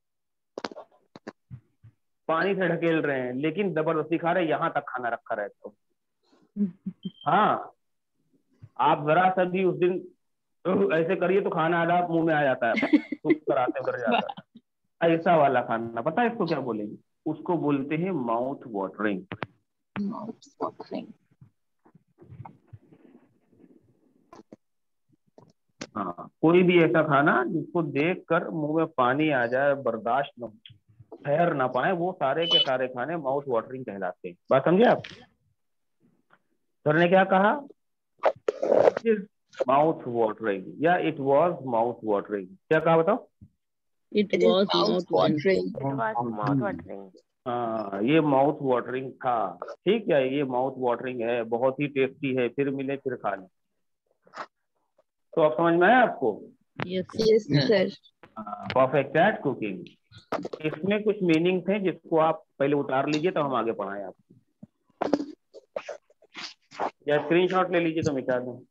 पानी से ढकेल रहे हैं, लेकिन जबरदस्ती खा रहे हैं, यहाँ तक खाना रखा रहता है। हाँ, आप जरा सा भी उस दिन ऐसे करिए तो खाना आधा मुंह में आ जाता है, तो कराते उधर जाता है। ऐसा वाला खाना, पता है इसको क्या बोलेंगे? उसको बोलते हैं माउथ वाटरिंग। Mouth watering. हाँ, कोई भी ऐसा खाना जिसको देखकर मुंह में पानी आ जाए, बर्दाश्त न, ठहर ना पाए, वो सारे के सारे खाने माउथ वाटरिंग कहलाते हैं। बात समझे आप? सर ने क्या कहा? माउथ वाटरिंग या इट वॉज माउथ वाटरिंग। क्या कहा बताओ? It was mouth watering. It was mouth watering. हाँ, ये माउथ वाटरिंग था। ठीक है, ये माउथ वाटरिंग है, बहुत ही टेस्टी है, फिर मिले फिर खा लें। तो अब समझ में आया आपको? Yes. Yes sir. Perfect at cooking, इसमें कुछ मीनिंग्स हैं जिसको आप पहले उतार लीजिए तो हम आगे पढ़ाएं आपको, या स्क्रीनशॉट ले लीजिए तो मिटा दूं।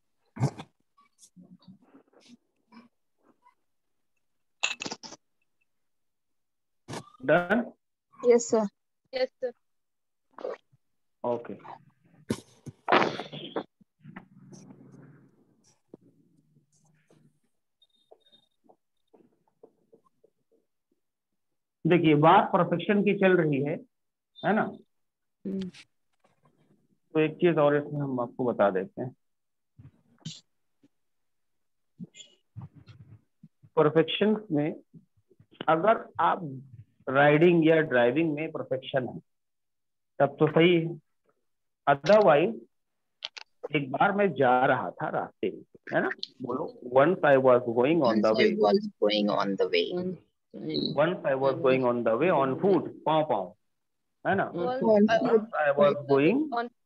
Done? Yes sir. Yes, sir. Okay. देखिए, बात परफेक्शन की चल रही है ना? तो एक चीज और इसमें हम आपको बता देते हैं। परफेक्शन में अगर आप राइडिंग या ड्राइविंग में परफेक्शन है तब तो सही है, अदरवाइज एक बार मैं जा रहा था रास्ते में, है ना? बोलो, once I was going on the way. Once I was going on the way on foot, पाँव पाँव, है ना? Once I was going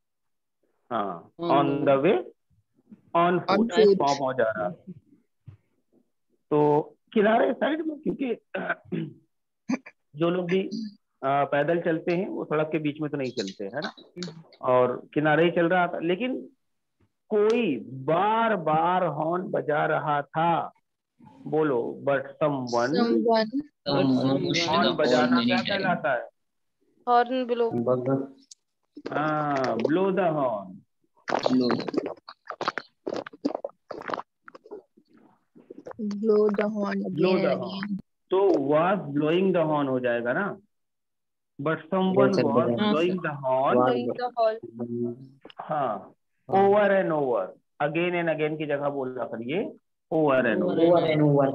on the way on foot, पाँव पाँव जा रहा। तो किनारे साइड में, क्योंकि जो लोग भी पैदल चलते हैं वो सड़क के बीच में तो नहीं चलते, है ना? और किनारे ही चल रहा था, लेकिन कोई बार बार हॉर्न बजा रहा था। बोलो, बट समवन, हॉर्न बजाना क्या कहलाता है? Horn below. हाँ, blow the horn. Blow the horn again and again. तो was blowing the horn हो जाएगा ना? But someone was blowing the horn. Blowing the horn. हाँ, over and over, again and again की जगह बोलना करिए over and over. Over and over.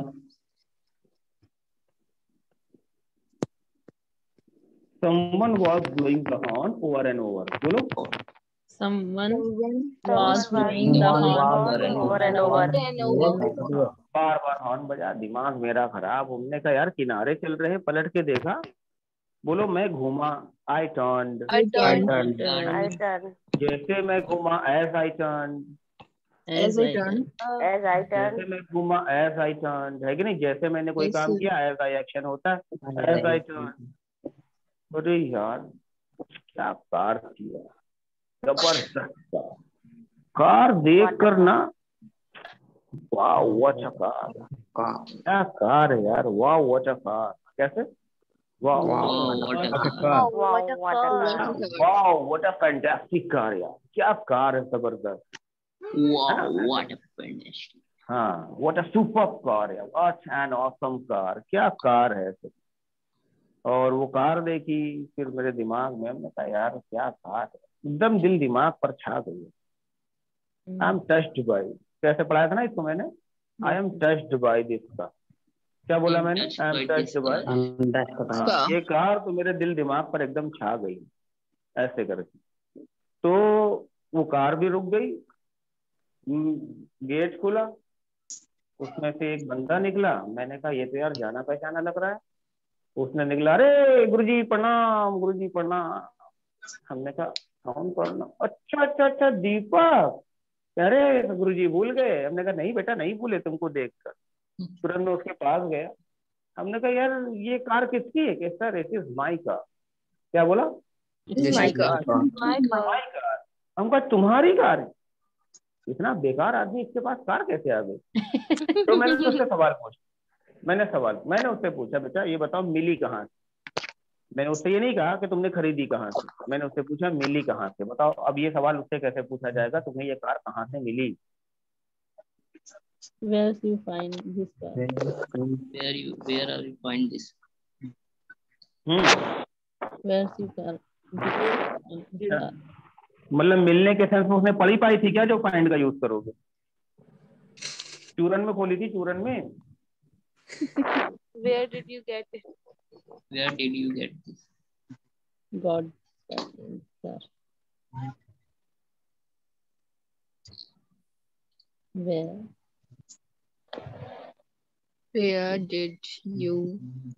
Someone was blowing the horn over and over. बोलो, Someone was blowing the horn over and over. बार बार horn बजा। दिमाग मेरा खराब, हमने कहा यार किनारे चल रहे, पलट के देखा। बोलो, मैं घूमा, I turned. I turned. I turned. जैसे मैं घूमा, as I turned. as I turned. As I turned. जैसे मैं घूमा, as I turned, है कि नहीं? जैसे मैंने कोई काम किया, as I एक्शन होता है, as I turned. अरे यार क्या कार किया, जबरदस्त कार देख कर ना, वाह व्हाट अ कार, क्या कार है यार, वाह व्हाट अ कार। कैसे? वाह व्हाट अ फैंटास्टिक कार यार, क्या कार है, जबरदस्त। हाँ, व्हाट अ सुपर कार है, व्हाट एन ऑसम कार, क्या कार है। और वो कार देखी, फिर मेरे दिमाग में, हमने कहा यार क्या कार है, एकदम दिल दिमाग पर छा गई। आई एम टच्ड बाय, कैसे पढ़ाया था ना इसको मैंने, I am touched by this car. क्या बोला मैंने, आई एम टच्ड बाय, ये कार तो मेरे दिल दिमाग पर एकदम छा गई, ऐसे करके। तो वो कार भी रुक गई, गेट खुला, उसमें से एक बंदा निकला। मैंने कहा ये तो यार जाना पहचाना लग रहा है। उसने निकला, अरे गुरुजी प्रणाम, गुरुजी प्रणाम। हमने कहा कौन प्रणाम, अच्छा अच्छा अच्छा दीपक, अरे गुरुजी भूल गए। हमने कहा नहीं बेटा नहीं भूले तुमको देखकर। तुरंत मैं उसके पास गया, हमने कहा यार ये कार किसकी है, कि sir it is my car. क्या बोला, My God. My car. हम कहा तुम्हारी कार है, इतना बेकार आदमी इसके पास कार कैसे आ गई। तो मैंने उससे सवाल पूछा, मैंने उससे पूछा बेटा ये बताओ मिली कहाँ से। मैंने उससे ये नहीं कहा कि तुमने खरीदी कहाँ से, मैंने उससे पूछा मिली कहाँ से, बताओ। अब ये सवाल उससे कैसे पूछा जाएगा, तुम्हें ये कार कहाँ से मिली। Where you find this car? Where are you find this? Where you car? This car. मतलब मिलने के सेंस में उसने पढ़ी पाई थी क्या जो फाइंड का यूज करोगे। चूरन में खोली थी, चूरन में। Where did you get it? Where did you get this? God. Sir. Where? Where did you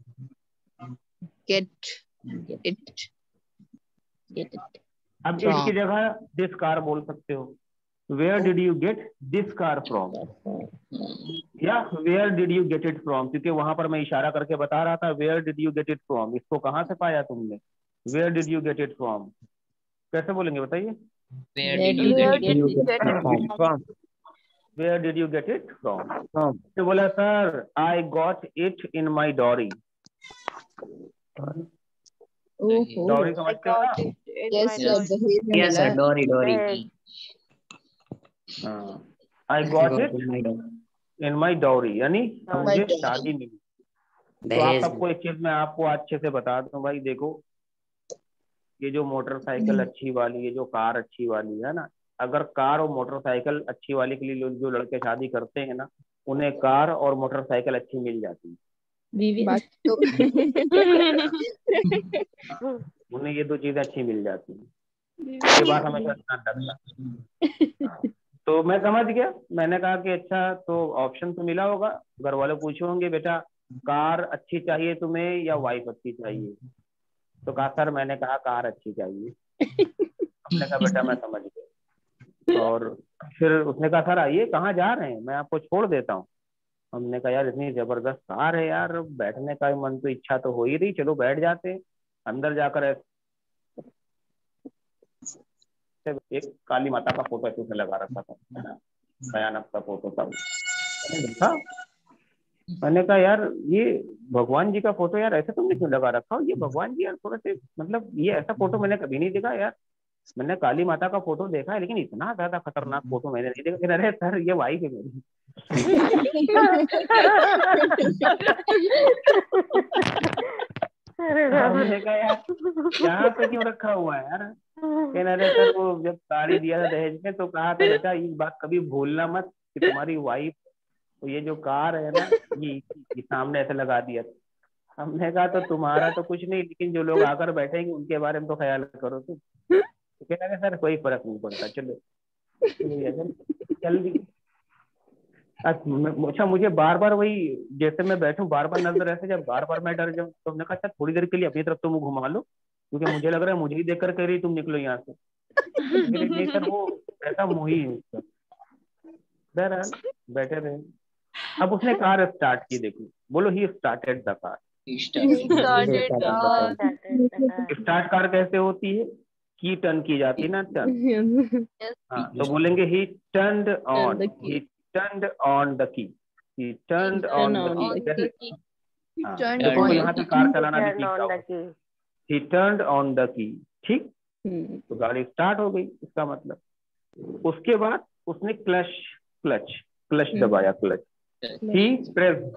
get it? Get it. अब इसकी जगह दिस कार बोल सकते हो, where did you get this car from, या where did you get it from, क्योंकि वहां पर मैं इशारा करके बता रहा था where did you get it from, इसको कहाँ से पाया तुमने, where did you get it from. कैसे बोलेंगे बताइए, Where Where did you Where get did it? you get it from? Where did you get it from. तो बोला sir I got it in my dowry. ओहो, dowry I समझते हो ना। got it in yes my sir, drawing. दहेज में Yes, मिला sir. है। Dory, Dory. I got it in my dowry, यानी My मुझे dowry. शादी मिली। तो आप दहेज सबको एक चीज मैं आपको अच्छे से बता दूं भाई, देखो ये जो मोटरसाइकिल अच्छी वाली, ये जो कार अच्छी वाली है ना, अगर कार और मोटरसाइकिल अच्छी वाली के लिए जो लड़के शादी करते हैं ना, उन्हें कार और मोटरसाइकिल अच्छी मिल जाती है। We बात तो उन्हें ये दो चीजें अच्छी मिल जाती हैं, ये बात हमेशा ध्यान रखना। तो मैं समझ गया, मैंने कहा कि अच्छा तो ऑप्शन तो मिला होगा, घर वाले पूछे होंगे बेटा कार अच्छी चाहिए तुम्हें या वाइफ अच्छी चाहिए, तो कहा सर मैंने कहा कार अच्छी चाहिए। हमने कहा बेटा मैं समझ गया। और फिर उसने कहा सर आइए कहाँ जा रहे हैं, मैं आपको छोड़ देता हूँ। हमने कहा यार इतनी जबरदस्त कार है यार, बैठने का मन तो इच्छा तो हो ही रही, चलो बैठ जाते हैं। अंदर जाकर एक काली माता का फोटो ऐसे लगा रखा था, है ना, भयानक सा फोटो था। मैंने कहा यार ये भगवान जी का फोटो यार ऐसे तुमने क्यों लगा रखा हो, ये भगवान जी यार थोड़ा से मतलब ये ऐसा फोटो मैंने कभी नहीं देखा यार। मैंने काली माता का फोटो देखा है लेकिन इतना ज्यादा खतरनाक फोटो मैंने नहीं देखा। अरे सर ये वाइफ है मेरी। हमने कहा यार यहाँ पे क्यों रखा हुआ है यार। अरे सर वो जब साड़ी दिया था दहेज में तो कहा था बेटा ये बात कभी भूलना मत कि तुम्हारी वाइफ, तो ये जो कार है ना ये सामने ऐसे लगा दिया। हमने कहा तो तुम्हारा तो कुछ नहीं, लेकिन जो लोग आकर बैठेंगे उनके बारे में तो ख्याल करो तुम। तो कह रहे सर कोई फर्क नहीं पड़ता, चलो जल्दी। अच्छा मुझे बार बार वही जैसे मैं बैठूं बार बार नजर ऐसे जब बार बार मैं डर जाऊं, तो हमने कहा अच्छा थोड़ी देर के लिए अपनी तरफ तो मुंह घुमा लो, क्योंकि मुझे लग रहा है मुझे ही देखकर कह रही तुम निकलो यहाँ से। नहीं सर वो ऐसा मुँह ही है। बहरहाल बैठे रहे। अब उसने कार स्टार्ट की, देखो बोलो he started the car. He started start car कैसे होती है, की टर्न की जाती है ना, टर्न। हाँ तो बोलेंगे he turned on, he turned on the key, he turned on the की। हाँ देखो यहाँ से कार चलाना भी सीखा होगा, ही टर्न्ड ऑन द की, ठीक। तो गाड़ी स्टार्ट हो गई इसका मतलब। उसके बाद उसने क्लच क्लच दबाया, clutch. He pressed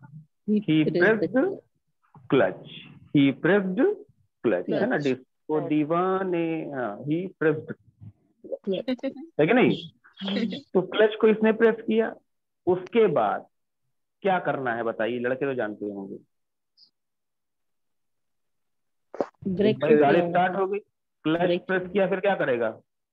clutch, he pressed clutch, है ना। डिस्को दीवाने, ही प्रेस्ड, है कि नहीं। तो क्लच को इसने प्रेस किया, उसके बाद क्या करना है बताइए, लड़के तो जानते होंगे। ब्रेक भाई गाड़ी स्टार्ट हो गई, क्लच प्रेस किया, फिर क्या करेगा,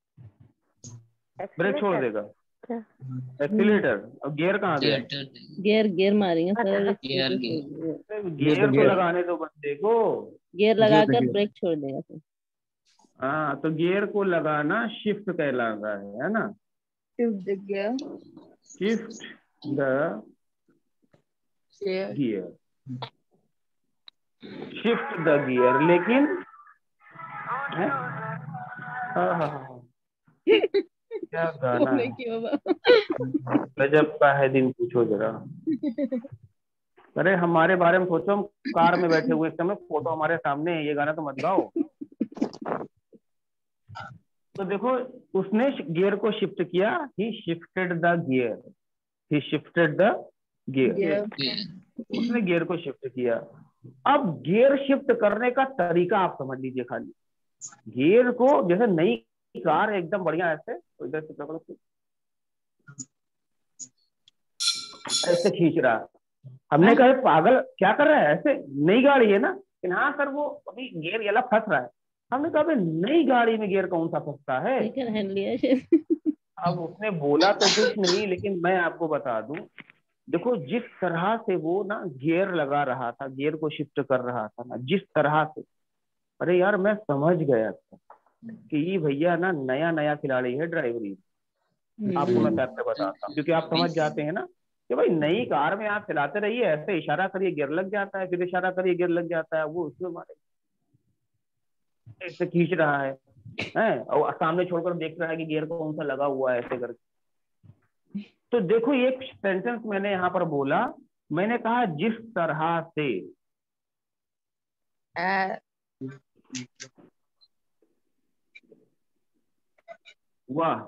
ब्रेक छोड़ देगा, एक्सीलेटर। अब गियर कहाँ गया, गियर मारेंगे सर, गियर तो लगाने दो बंदे को, गियर लगाकर ब्रेक छोड़ देगा सर। हाँ, तो गियर को लगाना शिफ्ट कहलाता है ना। Shift the gear. Shift the gear, shift the gear. लेकिन है? हाँ, क्या गाना है, गजब का है दिन, पूछो जरा। अरे हमारे बारे में सोचो, हम कार में बैठे हुए इस समय, फोटो हमारे सामने है, ये गाना तो मत गाओ। तो देखो, उसने गियर को शिफ्ट किया, he shifted the gear, he shifted the gear, उसने गियर को शिफ्ट किया। अब गियर शिफ्ट करने का तरीका आप समझ लीजिए खाली। गियर को जैसे नई कार एकदम बढ़िया ऐसे, तो इधर से पकड़ो, ऐसे खींच रहा। हमने कहा पागल क्या कर रहा है, ऐसे नई गाड़ी है ना, लेकिन हाँ सर वो अभी गियर ये फंस रहा है। हमने कहा नई गाड़ी में गियर कौन सा फंसता है। अब उसने बोला तो कुछ नहीं, लेकिन मैं आपको बता दूं, देखो जिस तरह से वो ना गियर लगा रहा था, गियर को शिफ्ट कर रहा था ना, जिस तरह से, अरे यार मैं समझ गया था कि ये भैया ना नया नया खिलाड़ी है ड्राइवरी। आपको मैं फैक्ट बताता हूँ, क्योंकि आप समझ जाते हैं ना कि भाई नई कार में आप चलाते रहिए, ऐसे इशारा करिए गियर लग जाता है, फिर इशारा करिए गियर लग जाता है, वो उसमें मारे ऐसे खींच रहा है और सामने छोड़कर देख रहा है कि गियर कौन सा लगा हुआ है, ऐसे करके। तो देखो एक सेंटेंस मैंने यहाँ पर बोला, मैंने कहा जिस तरह से, वाह,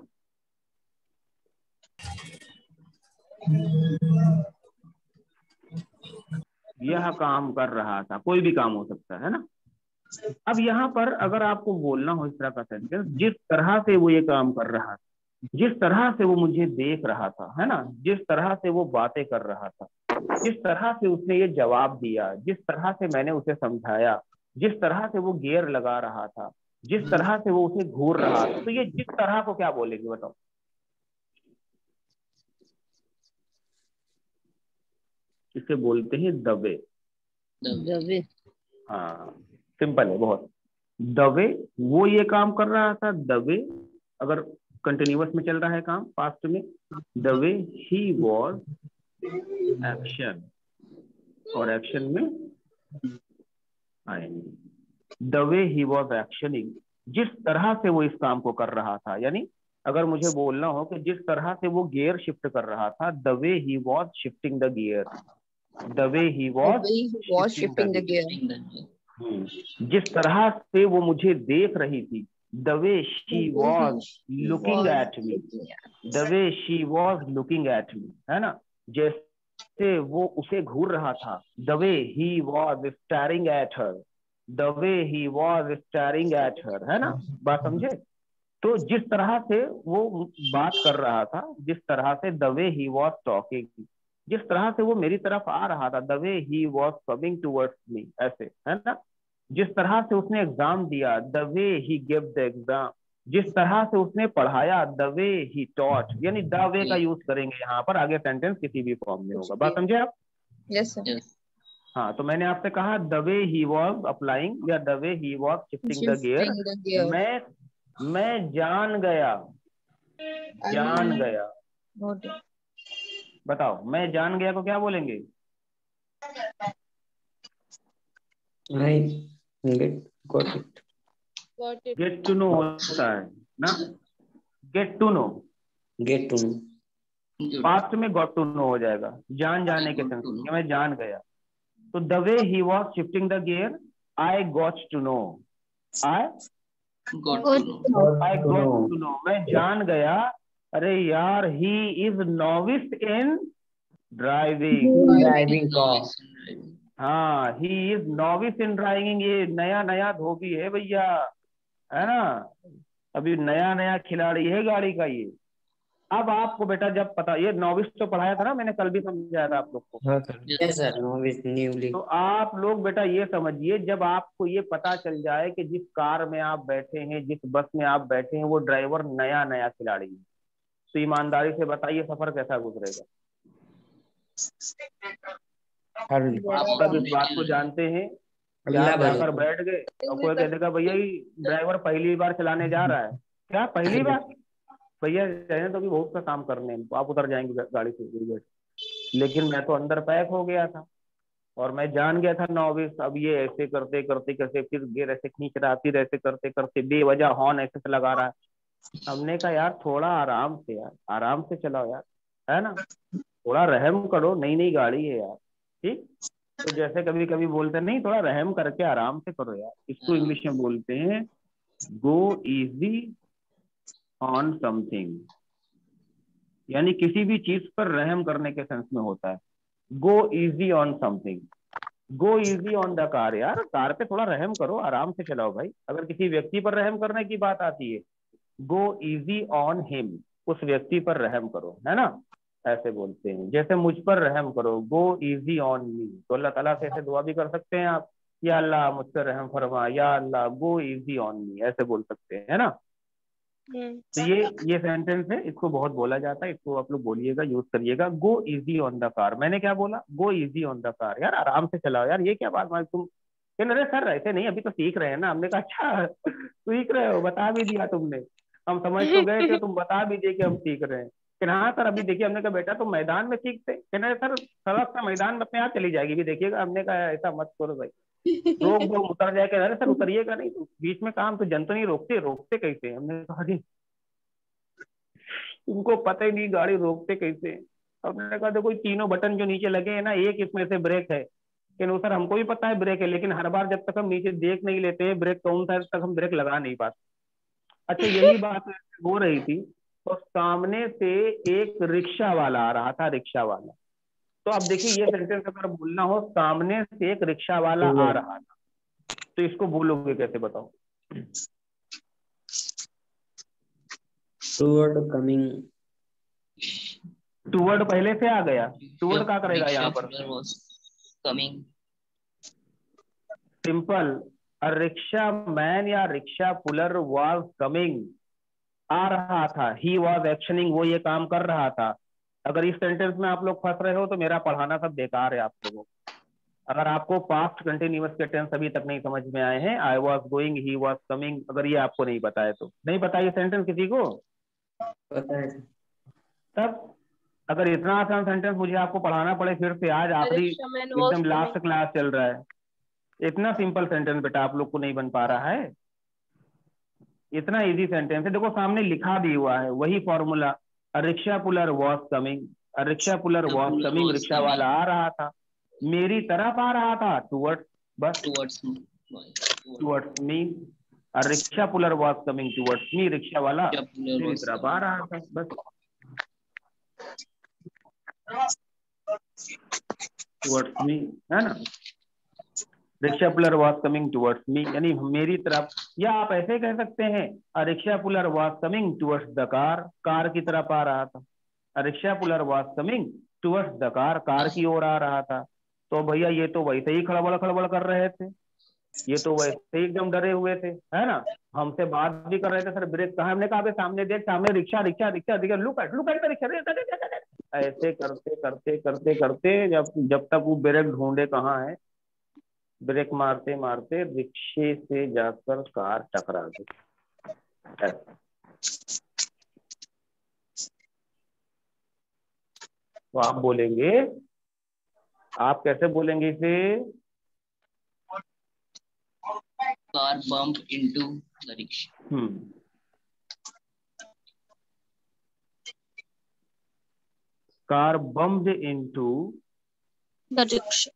यह काम कर रहा था, कोई भी काम हो सकता है ना। अब यहाँ पर अगर आपको बोलना हो इस तरह का सेंटेंस, जिस तरह से वो ये काम कर रहा था, जिस तरह से वो मुझे देख रहा था, है ना, जिस तरह से वो बातें कर रहा था, जिस तरह से उसने ये जवाब दिया, जिस तरह से मैंने उसे समझाया, जिस तरह से वो गियर लगा रहा था, जिस तरह से वो उसे घूर रहा था, तो ये जिस तरह को क्या बोलेंगे बताओ। इसे बोलते हैं दबे। दबे, हाँ सिंपल है बहुत। दबे, वो ये काम कर रहा था, दबे अगर कंटिन्यूअस में चल रहा है काम, पास्ट में, दबे ही वॉज एक्शन, और एक्शन में आएंगे, दबे ही वॉज एक्शनिंग, जिस तरह से वो इस काम को कर रहा था। यानी अगर मुझे बोलना हो कि जिस तरह से वो गियर शिफ्ट कर रहा था, the way he was shifting the gear, the way he was shifting the gear. जिस तरह से वो मुझे देख रही थी, the way she was looking at me, the way she was looking at me, है ना। जैसे वो उसे घूर रहा था, the way he was staring at her, the way he was staring at her, है ना, बात समझे। तो जिस तरह से वो बात कर रहा था, जिस तरह से the way he was talking, जिस तरह से वो मेरी तरफ आ रहा था, the way he was coming towards me, ऐसे, है ना। जिस तरह से उसने एग्जाम दिया, the way he give the exam, जिस तरह से उसने पढ़ाया, द वे ही टॉट, यानी द वे का यूज करेंगे यहाँ पर, आगे सेंटेंस किसी भी फॉर्म में होगा। बात समझे आप? Yes sir. हाँ, तो मैंने आपसे कहा the way he was applying या the way he was shifting the gear. मैं जान गया, जान गया, बताओ मैं जान गया को क्या बोलेंगे? गेट टू नो होता है ना, गेट टू नो, पास्ट में गॉट टू नो हो जाएगा, जान जाने के सेंस में, मैं जान गया। तो the way he was shifting the gear, I got to know, I got to know, मैं जान गया अरे यार, he is novice in driving. Driving car. हाँ, he is novice in driving, ये नया नया धोबी है भैया, है ना, अभी नया नया खिलाड़ी है गाड़ी का ये। अब आपको बेटा जब पता, ये नॉविस तो पढ़ाया था ना मैंने, कल भी समझाया था आप लोग को। हाँ सर। Yes sir, novice newly. तो आप लोग बेटा ये समझिए, जब आपको ये पता चल जाए कि जिस कार में आप बैठे हैं, जिस बस में आप बैठे हैं, वो ड्राइवर नया नया खिलाड़ी है, तो ईमानदारी से बताइए सफर कैसा गुजरेगा। आप सब इस बात को जानते हैं कि आप जाकर बैठ गए और कोई कह देगा भैया ये ड्राइवर पहली बार चलाने जा रहा है। क्या पहली बार? भैया रहने तो भी बहुत का काम करने हैं, आप उतर जाएंगे गाड़ी से बैठ। लेकिन मैं तो अंदर पैक हो गया था और मैं जान गया था नॉविस। अब ये ऐसे करते करते कैसे, फिर गियर ऐसे खींच रहा, फिर ऐसे करते करते बेवजह हॉर्न ऐसे से लगा रहा है। हमने कहा यार थोड़ा आराम से, यार आराम से चलाओ यार, है ना, थोड़ा रहम करो, नई नई गाड़ी है यार, ठीक। तो जैसे कभी कभी बोलते नहीं, थोड़ा रहम करके आराम से करो यार, इसको इंग्लिश में बोलते हैं गो इजी ऑन समथिंग, यानी किसी भी चीज पर रहम करने के सेंस में होता है। Go easy on something, go easy on the car, यार कार पे थोड़ा रहम करो, आराम से चलाओ भाई। अगर किसी व्यक्ति पर रहम करने की बात आती है, गो इजी ऑन हिम, उस व्यक्ति पर रहम करो, है ना, ऐसे बोलते हैं। जैसे मुझ पर रहम करो, गो इजी ऑन मी, तो अल्लाह ताला से ऐसे दुआ भी कर सकते हैं आप, या अल्लाह मुझ पर रहम फरमा, या अल्लाह गो इजी ऑन मी, ऐसे बोल सकते हैं, है ना। तो ये सेंटेंस है, इसको बहुत बोला जाता है, इसको आप लोग बोलिएगा, यूज करिएगा। Go easy on the car, मैंने क्या बोला, go easy on the car, यार आराम से चलाओ यार, ये क्या बात, तुम कह रहे सर ऐसे नहीं, अभी तो सीख रहे हैं ना। हमने कहा अच्छा सीख रहे हो, बता भी दिया तुमने, हम समझ तो गए थे, तुम बता भी दिए कि हम सीख रहे हैं। कि हाँ सर अभी देखिए, हमने कहा बेटा तुम मैदान में सीखते, कहना सर सड़क का मैदान में अपने आप चली जाएगी, भी देखिएगा। हमने कहा ऐसा मत करो भाई, रोक दो, उतर जाए, अरे सर उतरिएगा नहीं, तो बीच में काम तो जनता नहीं रोकते, रोकते कैसे। हमने कहा अरे तुमको पता ही नहीं गाड़ी रोकते कैसे। हमने कहा देखो तीनों बटन जो नीचे लगे हैं ना, एक इसमें से ब्रेक है। कि नो सर हमको भी पता है ब्रेक है, लेकिन हर बार जब तक हम नीचे देख नहीं लेते हैं ब्रेक कौन सा है, तब तक हम ब्रेक लगा नहीं पाते। अच्छा यही बात हो रही थी, तो सामने से एक रिक्शा वाला आ रहा था, रिक्शा वाला। तो अब देखिए ये सेंटेंस अगर बोलना हो, सामने से एक रिक्शा वाला आ रहा था, तो इसको बोलोगे कैसे, बताओ। Toward coming. टुवर्ड पहले से आ गया, टुवर्ड क्या करेगा यहाँ पर, कमिंग। सिंपल, रिक्शा मैन या रिक्शा पुलर वॉज कमिंग, आ रहा था, ही वॉज एक्शनिंग, वो ये काम कर रहा था। अगर इस सेंटेंस में आप लोग फंस रहे हो तो मेरा पढ़ाना सब बेकार है आप लोगों को। अगर आपको पास्ट कंटिन्यूअस के टेंस अभी तक नहीं समझ में आए हैं, I was going, he was coming, अगर ये आपको नहीं पता है तो नहीं पता ये सेंटेंस किसी को, पता है। तब अगर इतना आसान सेंटेंस मुझे आपको पढ़ाना पड़े फिर से, आज आखिरी एकदम लास्ट क्लास चल रहा है, इतना सिंपल सेंटेंस बेटा आप लोग को नहीं बन पा रहा है, इतना इजी सेंटेंस है। देखो सामने लिखा भी हुआ है वही formula, rickshaw puller was coming, rickshaw puller was coming, rickshaw वाला आ रहा था, मेरी तरफ आ रहा था, टुवर्ड्स, बस towards me, rickshaw puller was coming towards me, rickshaw वाला मेरी तरफ आ रहा था, बस टुवर्ड्स मी, है ना। Rickshaw puller was coming towards me, यानी मेरी तरफ, या आप ऐसे कह सकते हैं rickshaw puller was coming towards the car, car की तरफ आ रहा था, rickshaw puller was coming towards the car, car की ओर आ रहा था। तो भैया ये तो वैसे ही खड़बड़ खड़बड़ कर रहे थे, ये तो वैसे ही एकदम डरे हुए थे, है ना, हमसे बात भी कर रहे थे, सर ब्रेक कहाँ, हमने कहा सामने देख, सामने रिक्शा रिक्शा रिक्शा दिखा, लुक एट द रिक्शा, ऐसे करते करते करते करते जब तक वो ब्रेक ढूंढे कहाँ है, ब्रेक मारते मारते रिक्शे से जाकर कार टकरा गई। तो आप बोलेंगे, आप कैसे बोलेंगे इसे, car bump into the rickshaw. Car bumped into the rickshaw.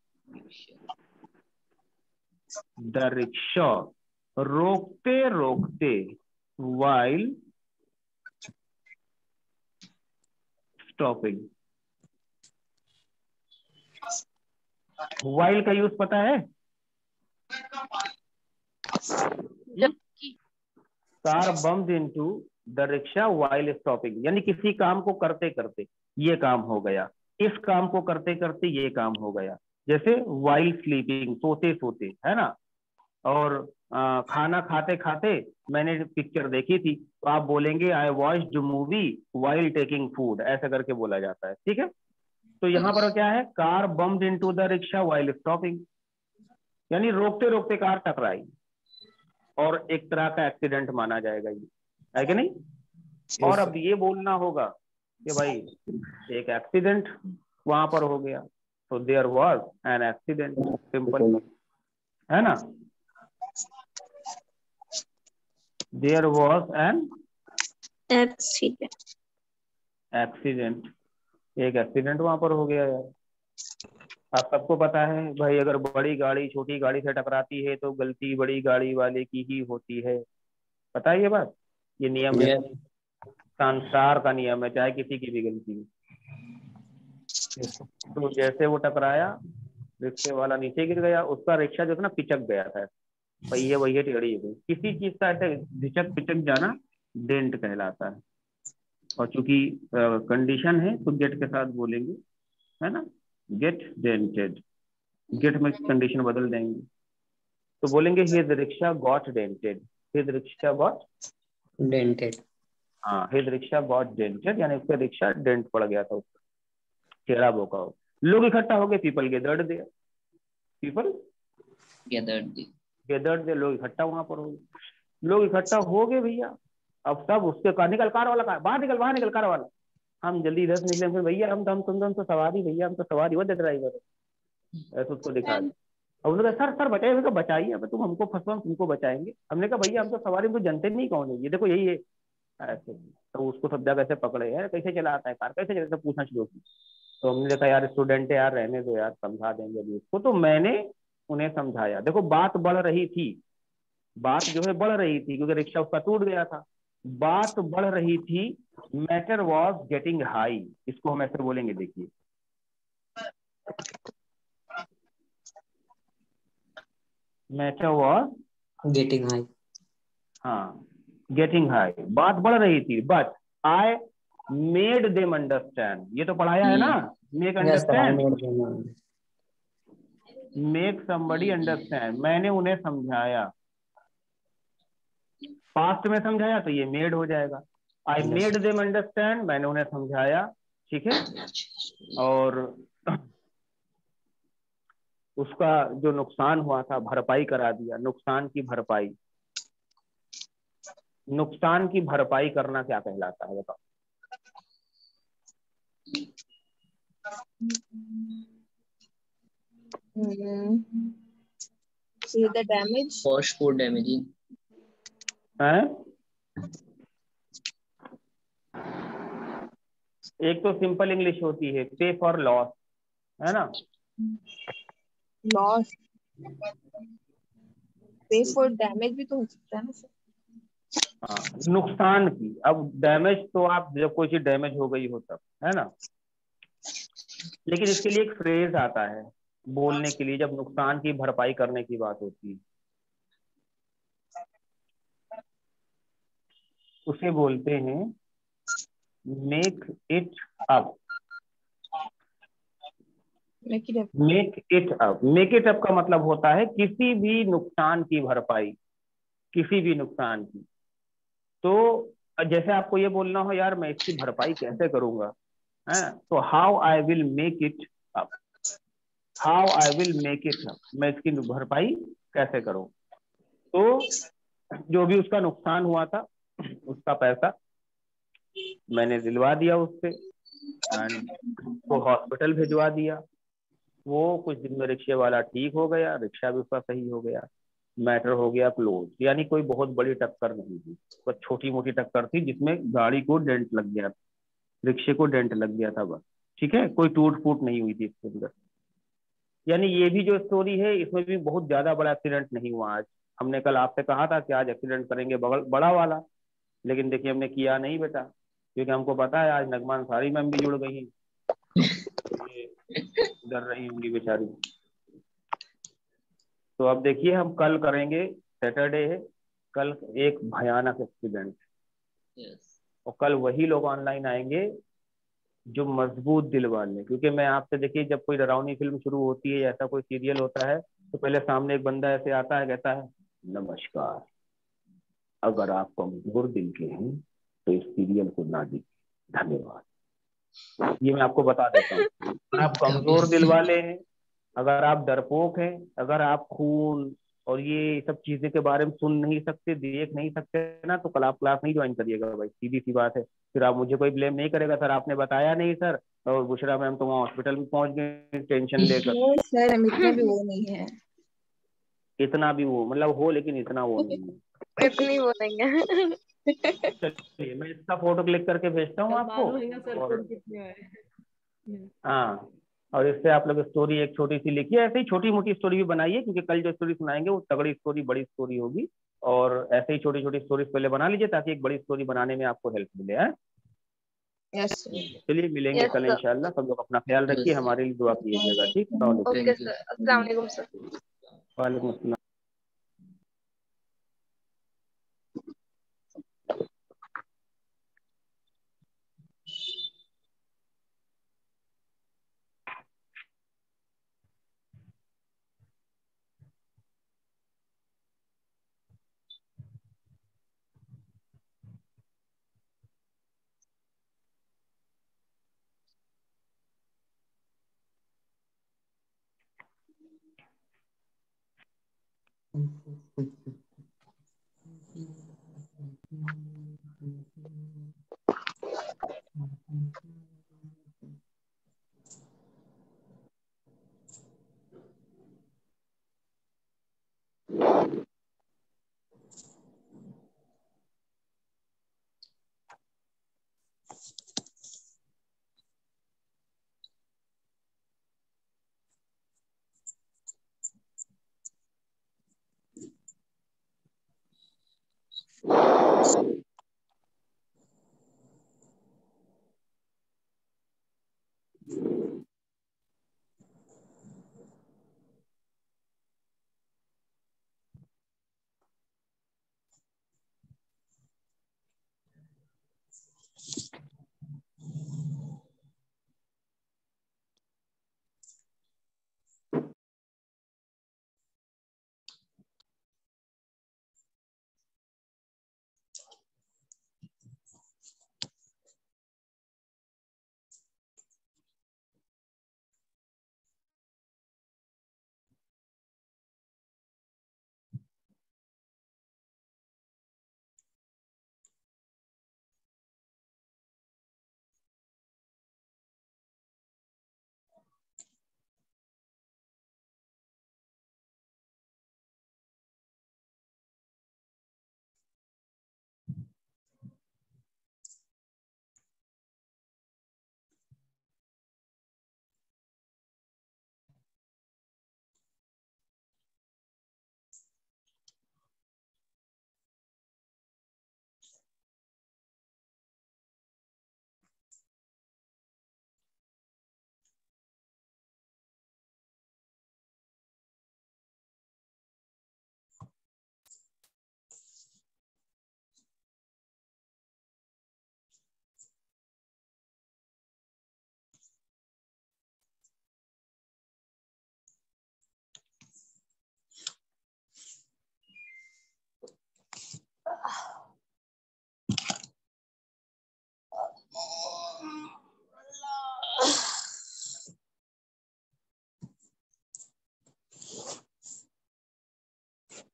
The rickshaw, रोकते रोकते, वाइल स्टॉपिंग। वाइल का यूज पता है? Car bumped into the rickshaw while stopping, यानी किसी काम को करते करते ये काम हो गया, इस काम को करते करते ये काम हो गया। जैसे वाइल स्लीपिंग, सोते सोते, है ना। और खाना खाते खाते मैंने पिक्चर देखी थी, तो आप बोलेंगे I watched movie while taking food, ऐसा करके बोला जाता है। ठीक है, तो यहाँ पर क्या है, car bumped into the rickshaw while stopping, यानी रोकते रोकते कार टकराई, और एक तरह का एक्सीडेंट माना जाएगा ये, है कि नहीं। और अब ये बोलना होगा कि भाई एक एक्सीडेंट वहां पर हो गया, तो there was an accident, simple, है ना। देयर वाज एन एक्सीडेंट, एक एक्सीडेंट वहां पर हो गया यार। आप सबको पता है भाई, अगर बड़ी गाड़ी छोटी गाड़ी से टकराती है तो गलती बड़ी गाड़ी वाले की ही होती है, पता है ये बात, ये नियम है, संसार का नियम है, चाहे किसी की भी गलती हो। तो जैसे वो टकराया, रिक्शे वाला नीचे गिर गया, उसका रिक्शा जो था ना पिचक गया था, पहिए वही टेढ़ी हो गई, किसी चीज का ऐसे झिचक पिचक जाना डेंट कहलाता है। और चूंकि कंडीशन है तो गेट के साथ बोलेंगे, है ना, गेट डेंटेड, गेट में कंडीशन बदल देंगे तो बोलेंगे his rickshaw got dented, his rickshaw got dented. हाँ, हिज रिक्शा गॉट डेंटेड, यानी उसका रिक्शा डेंट पड़ गया था, उसका टेढ़ा बोका हो। लोग इकट्ठा हो गए, people gathered there, people gathered there, लोग इकट्ठा वहां पर हो गए। लोग इकट्ठा हो गए भैया, अब सब उसके कार निकल, कार वाला, कार बाहर निकल कार वाला। हम जल्दी इधर से निकले, फिर भैया हम तो सवारी, भैया हम तो सवारी, वो ड्राइवर ऐसे उसको दिखा। अब उन्होंने कहा सर बचाइए, हमने कहा बचाइए, अब तुम हमको फंसवा, तुमको बचाएंगे। हमने कहा भैया हम तो सवारी, हमको जानते नहीं कौन है, ये देखो यही है ऐसे। तो उसको सब जगह कैसे पकड़े है, कैसे चलाता है कार, कैसे चलाता, पूछना शुरू की। तो हमने देखा यार स्टूडेंट है यार, रहने दो यार, समझा देंगे अभी उसको। तो मैंने उन्हें समझाया, देखो बात बढ़ रही थी, बात जो है बढ़ रही थी, क्योंकि रिक्शा उसका टूट गया था, बात बढ़ रही थी, मैटर वॉज गेटिंग हाई, इसको हम ऐसे बोलेंगे, देखिए मैटर वॉज गेटिंग हाई, हाँ गेटिंग हाई, बात बढ़ रही थी, but I made them understand, ये तो पढ़ाया है ना, make understand, make somebody understand, मैंने उन्हें समझाया, पास्ट में समझाया तो ये मेड हो जाएगा, आई मेड देम अंडरस्टैंड, मैंने उन्हें समझाया, ठीक है। और उसका जो नुकसान हुआ था भरपाई करा दिया, नुकसान की भरपाई, नुकसान की भरपाई करना क्या कहलाता है बताओ। The damage. cost for damaging, है? एक तो सिंपल इंग्लिश होती है पे फॉर लॉस, है ना, Loss. Pay for damage भी तो हो सकता है ना सर। हाँ, नुकसान की। अब डैमेज तो आप जब कोई चीज डैमेज हो गई हो तब, है ना, लेकिन इसके लिए एक फ्रेज आता है बोलने के लिए जब नुकसान की भरपाई करने की बात होती है, उसे बोलते हैं make it up. Make it up. Make it up, make it up का मतलब होता है किसी भी नुकसान की भरपाई, किसी भी नुकसान की। तो जैसे आपको ये बोलना हो यार मैं इसकी भरपाई कैसे करूंगा, है, तो how I will make it up, how I will make it up, मैं इसकी भरपाई कैसे करूं। तो जो भी उसका नुकसान हुआ था उसका पैसा मैंने दिलवा दिया उससे, एंड वो हॉस्पिटल भिजवा दिया, वो कुछ दिन में रिक्शे वाला ठीक हो गया, रिक्शा भी उसका सही हो गया, मैटर हो गया क्लोज। यानी कोई बहुत बड़ी टक्कर नहीं थी, बस छोटी मोटी टक्कर थी जिसमें गाड़ी को डेंट लग गया, रिक्शे को डेंट लग गया था बस, ठीक है, कोई टूट फूट नहीं हुई थी इसके अंदर। यानी ये भी जो स्टोरी है इसमें भी बहुत ज्यादा बड़ा एक्सीडेंट नहीं हुआ आज। हमने कल आपसे कहा था कि आज एक्सीडेंट करेंगे बड़ा वाला, लेकिन देखिए हमने किया नहीं बेटा, क्योंकि हमको पता है आज नगमान सारी मैम भी जुड़ गई हैं, ये डर रही होंगी बेचारी। तो अब देखिए हम कल करेंगे, सैटरडे है, कल एक भयानक एक्सीडेंट, और कल वही लोग ऑनलाइन आएंगे जो मजबूत दिल वाले। क्योंकि मैं आपसे, देखिए जब कोई डरावनी फिल्म शुरू होती है, ऐसा कोई सीरियल होता है, तो पहले सामने एक बंदा ऐसे आता है, कहता है नमस्कार, अगर आप कमजोर दिल के हैं तो इस सीरियल को ना देखिए, धन्यवाद। ये मैं आपको बता देता हूँ, अगर आप कमजोर दिल वाले हैं, अगर आप डरपोक हैं, अगर आप खून और ये सब चीजें के बारे में सुन नहीं सकते, देख नहीं सकते ना, तो कल आप क्लास नहीं ज्वाइन करिएगा भाई, सीधी सी बात है। फिर आप मुझे कोई ब्लेम नहीं करेगा, सर आपने बताया नहीं सर, और बुशरा मैम तो वहाँ हॉस्पिटल में पहुंच गए टेंशन लेकर। नहीं सर, हम इतने भी वो नहीं है। इतना भी वो मतलब हो, लेकिन इतना वो नहीं है। इतनी वो नहीं है। चलिए मैं इसका फोटो क्लिक करके भेजता हूँ कल आपको। मालूम होगा सर और कौन कितने आए। हाँ, और इससे आप लोग स्टोरी एक छोटी सी लिखिए, ऐसे ही छोटी मोटी स्टोरी भी बनाइए, क्योंकि कल जो स्टोरी सुनाएंगे वो तगड़ी स्टोरी, बड़ी स्टोरी होगी। और ऐसे ही छोटी छोटी स्टोरीज पहले बना लीजिए, ताकि एक बड़ी स्टोरी बनाने में आपको हेल्प मिले। है, यस सर। चलिए मिलेंगे यस कल सर। इंशाल्लाह। सब लोग अपना ख्याल रखिए, हमारे लिए दुआ कीजिएगा। ठीक, ओके सर, अस्सलाम वालेकुम सर। वालेकुम अस्सलाम।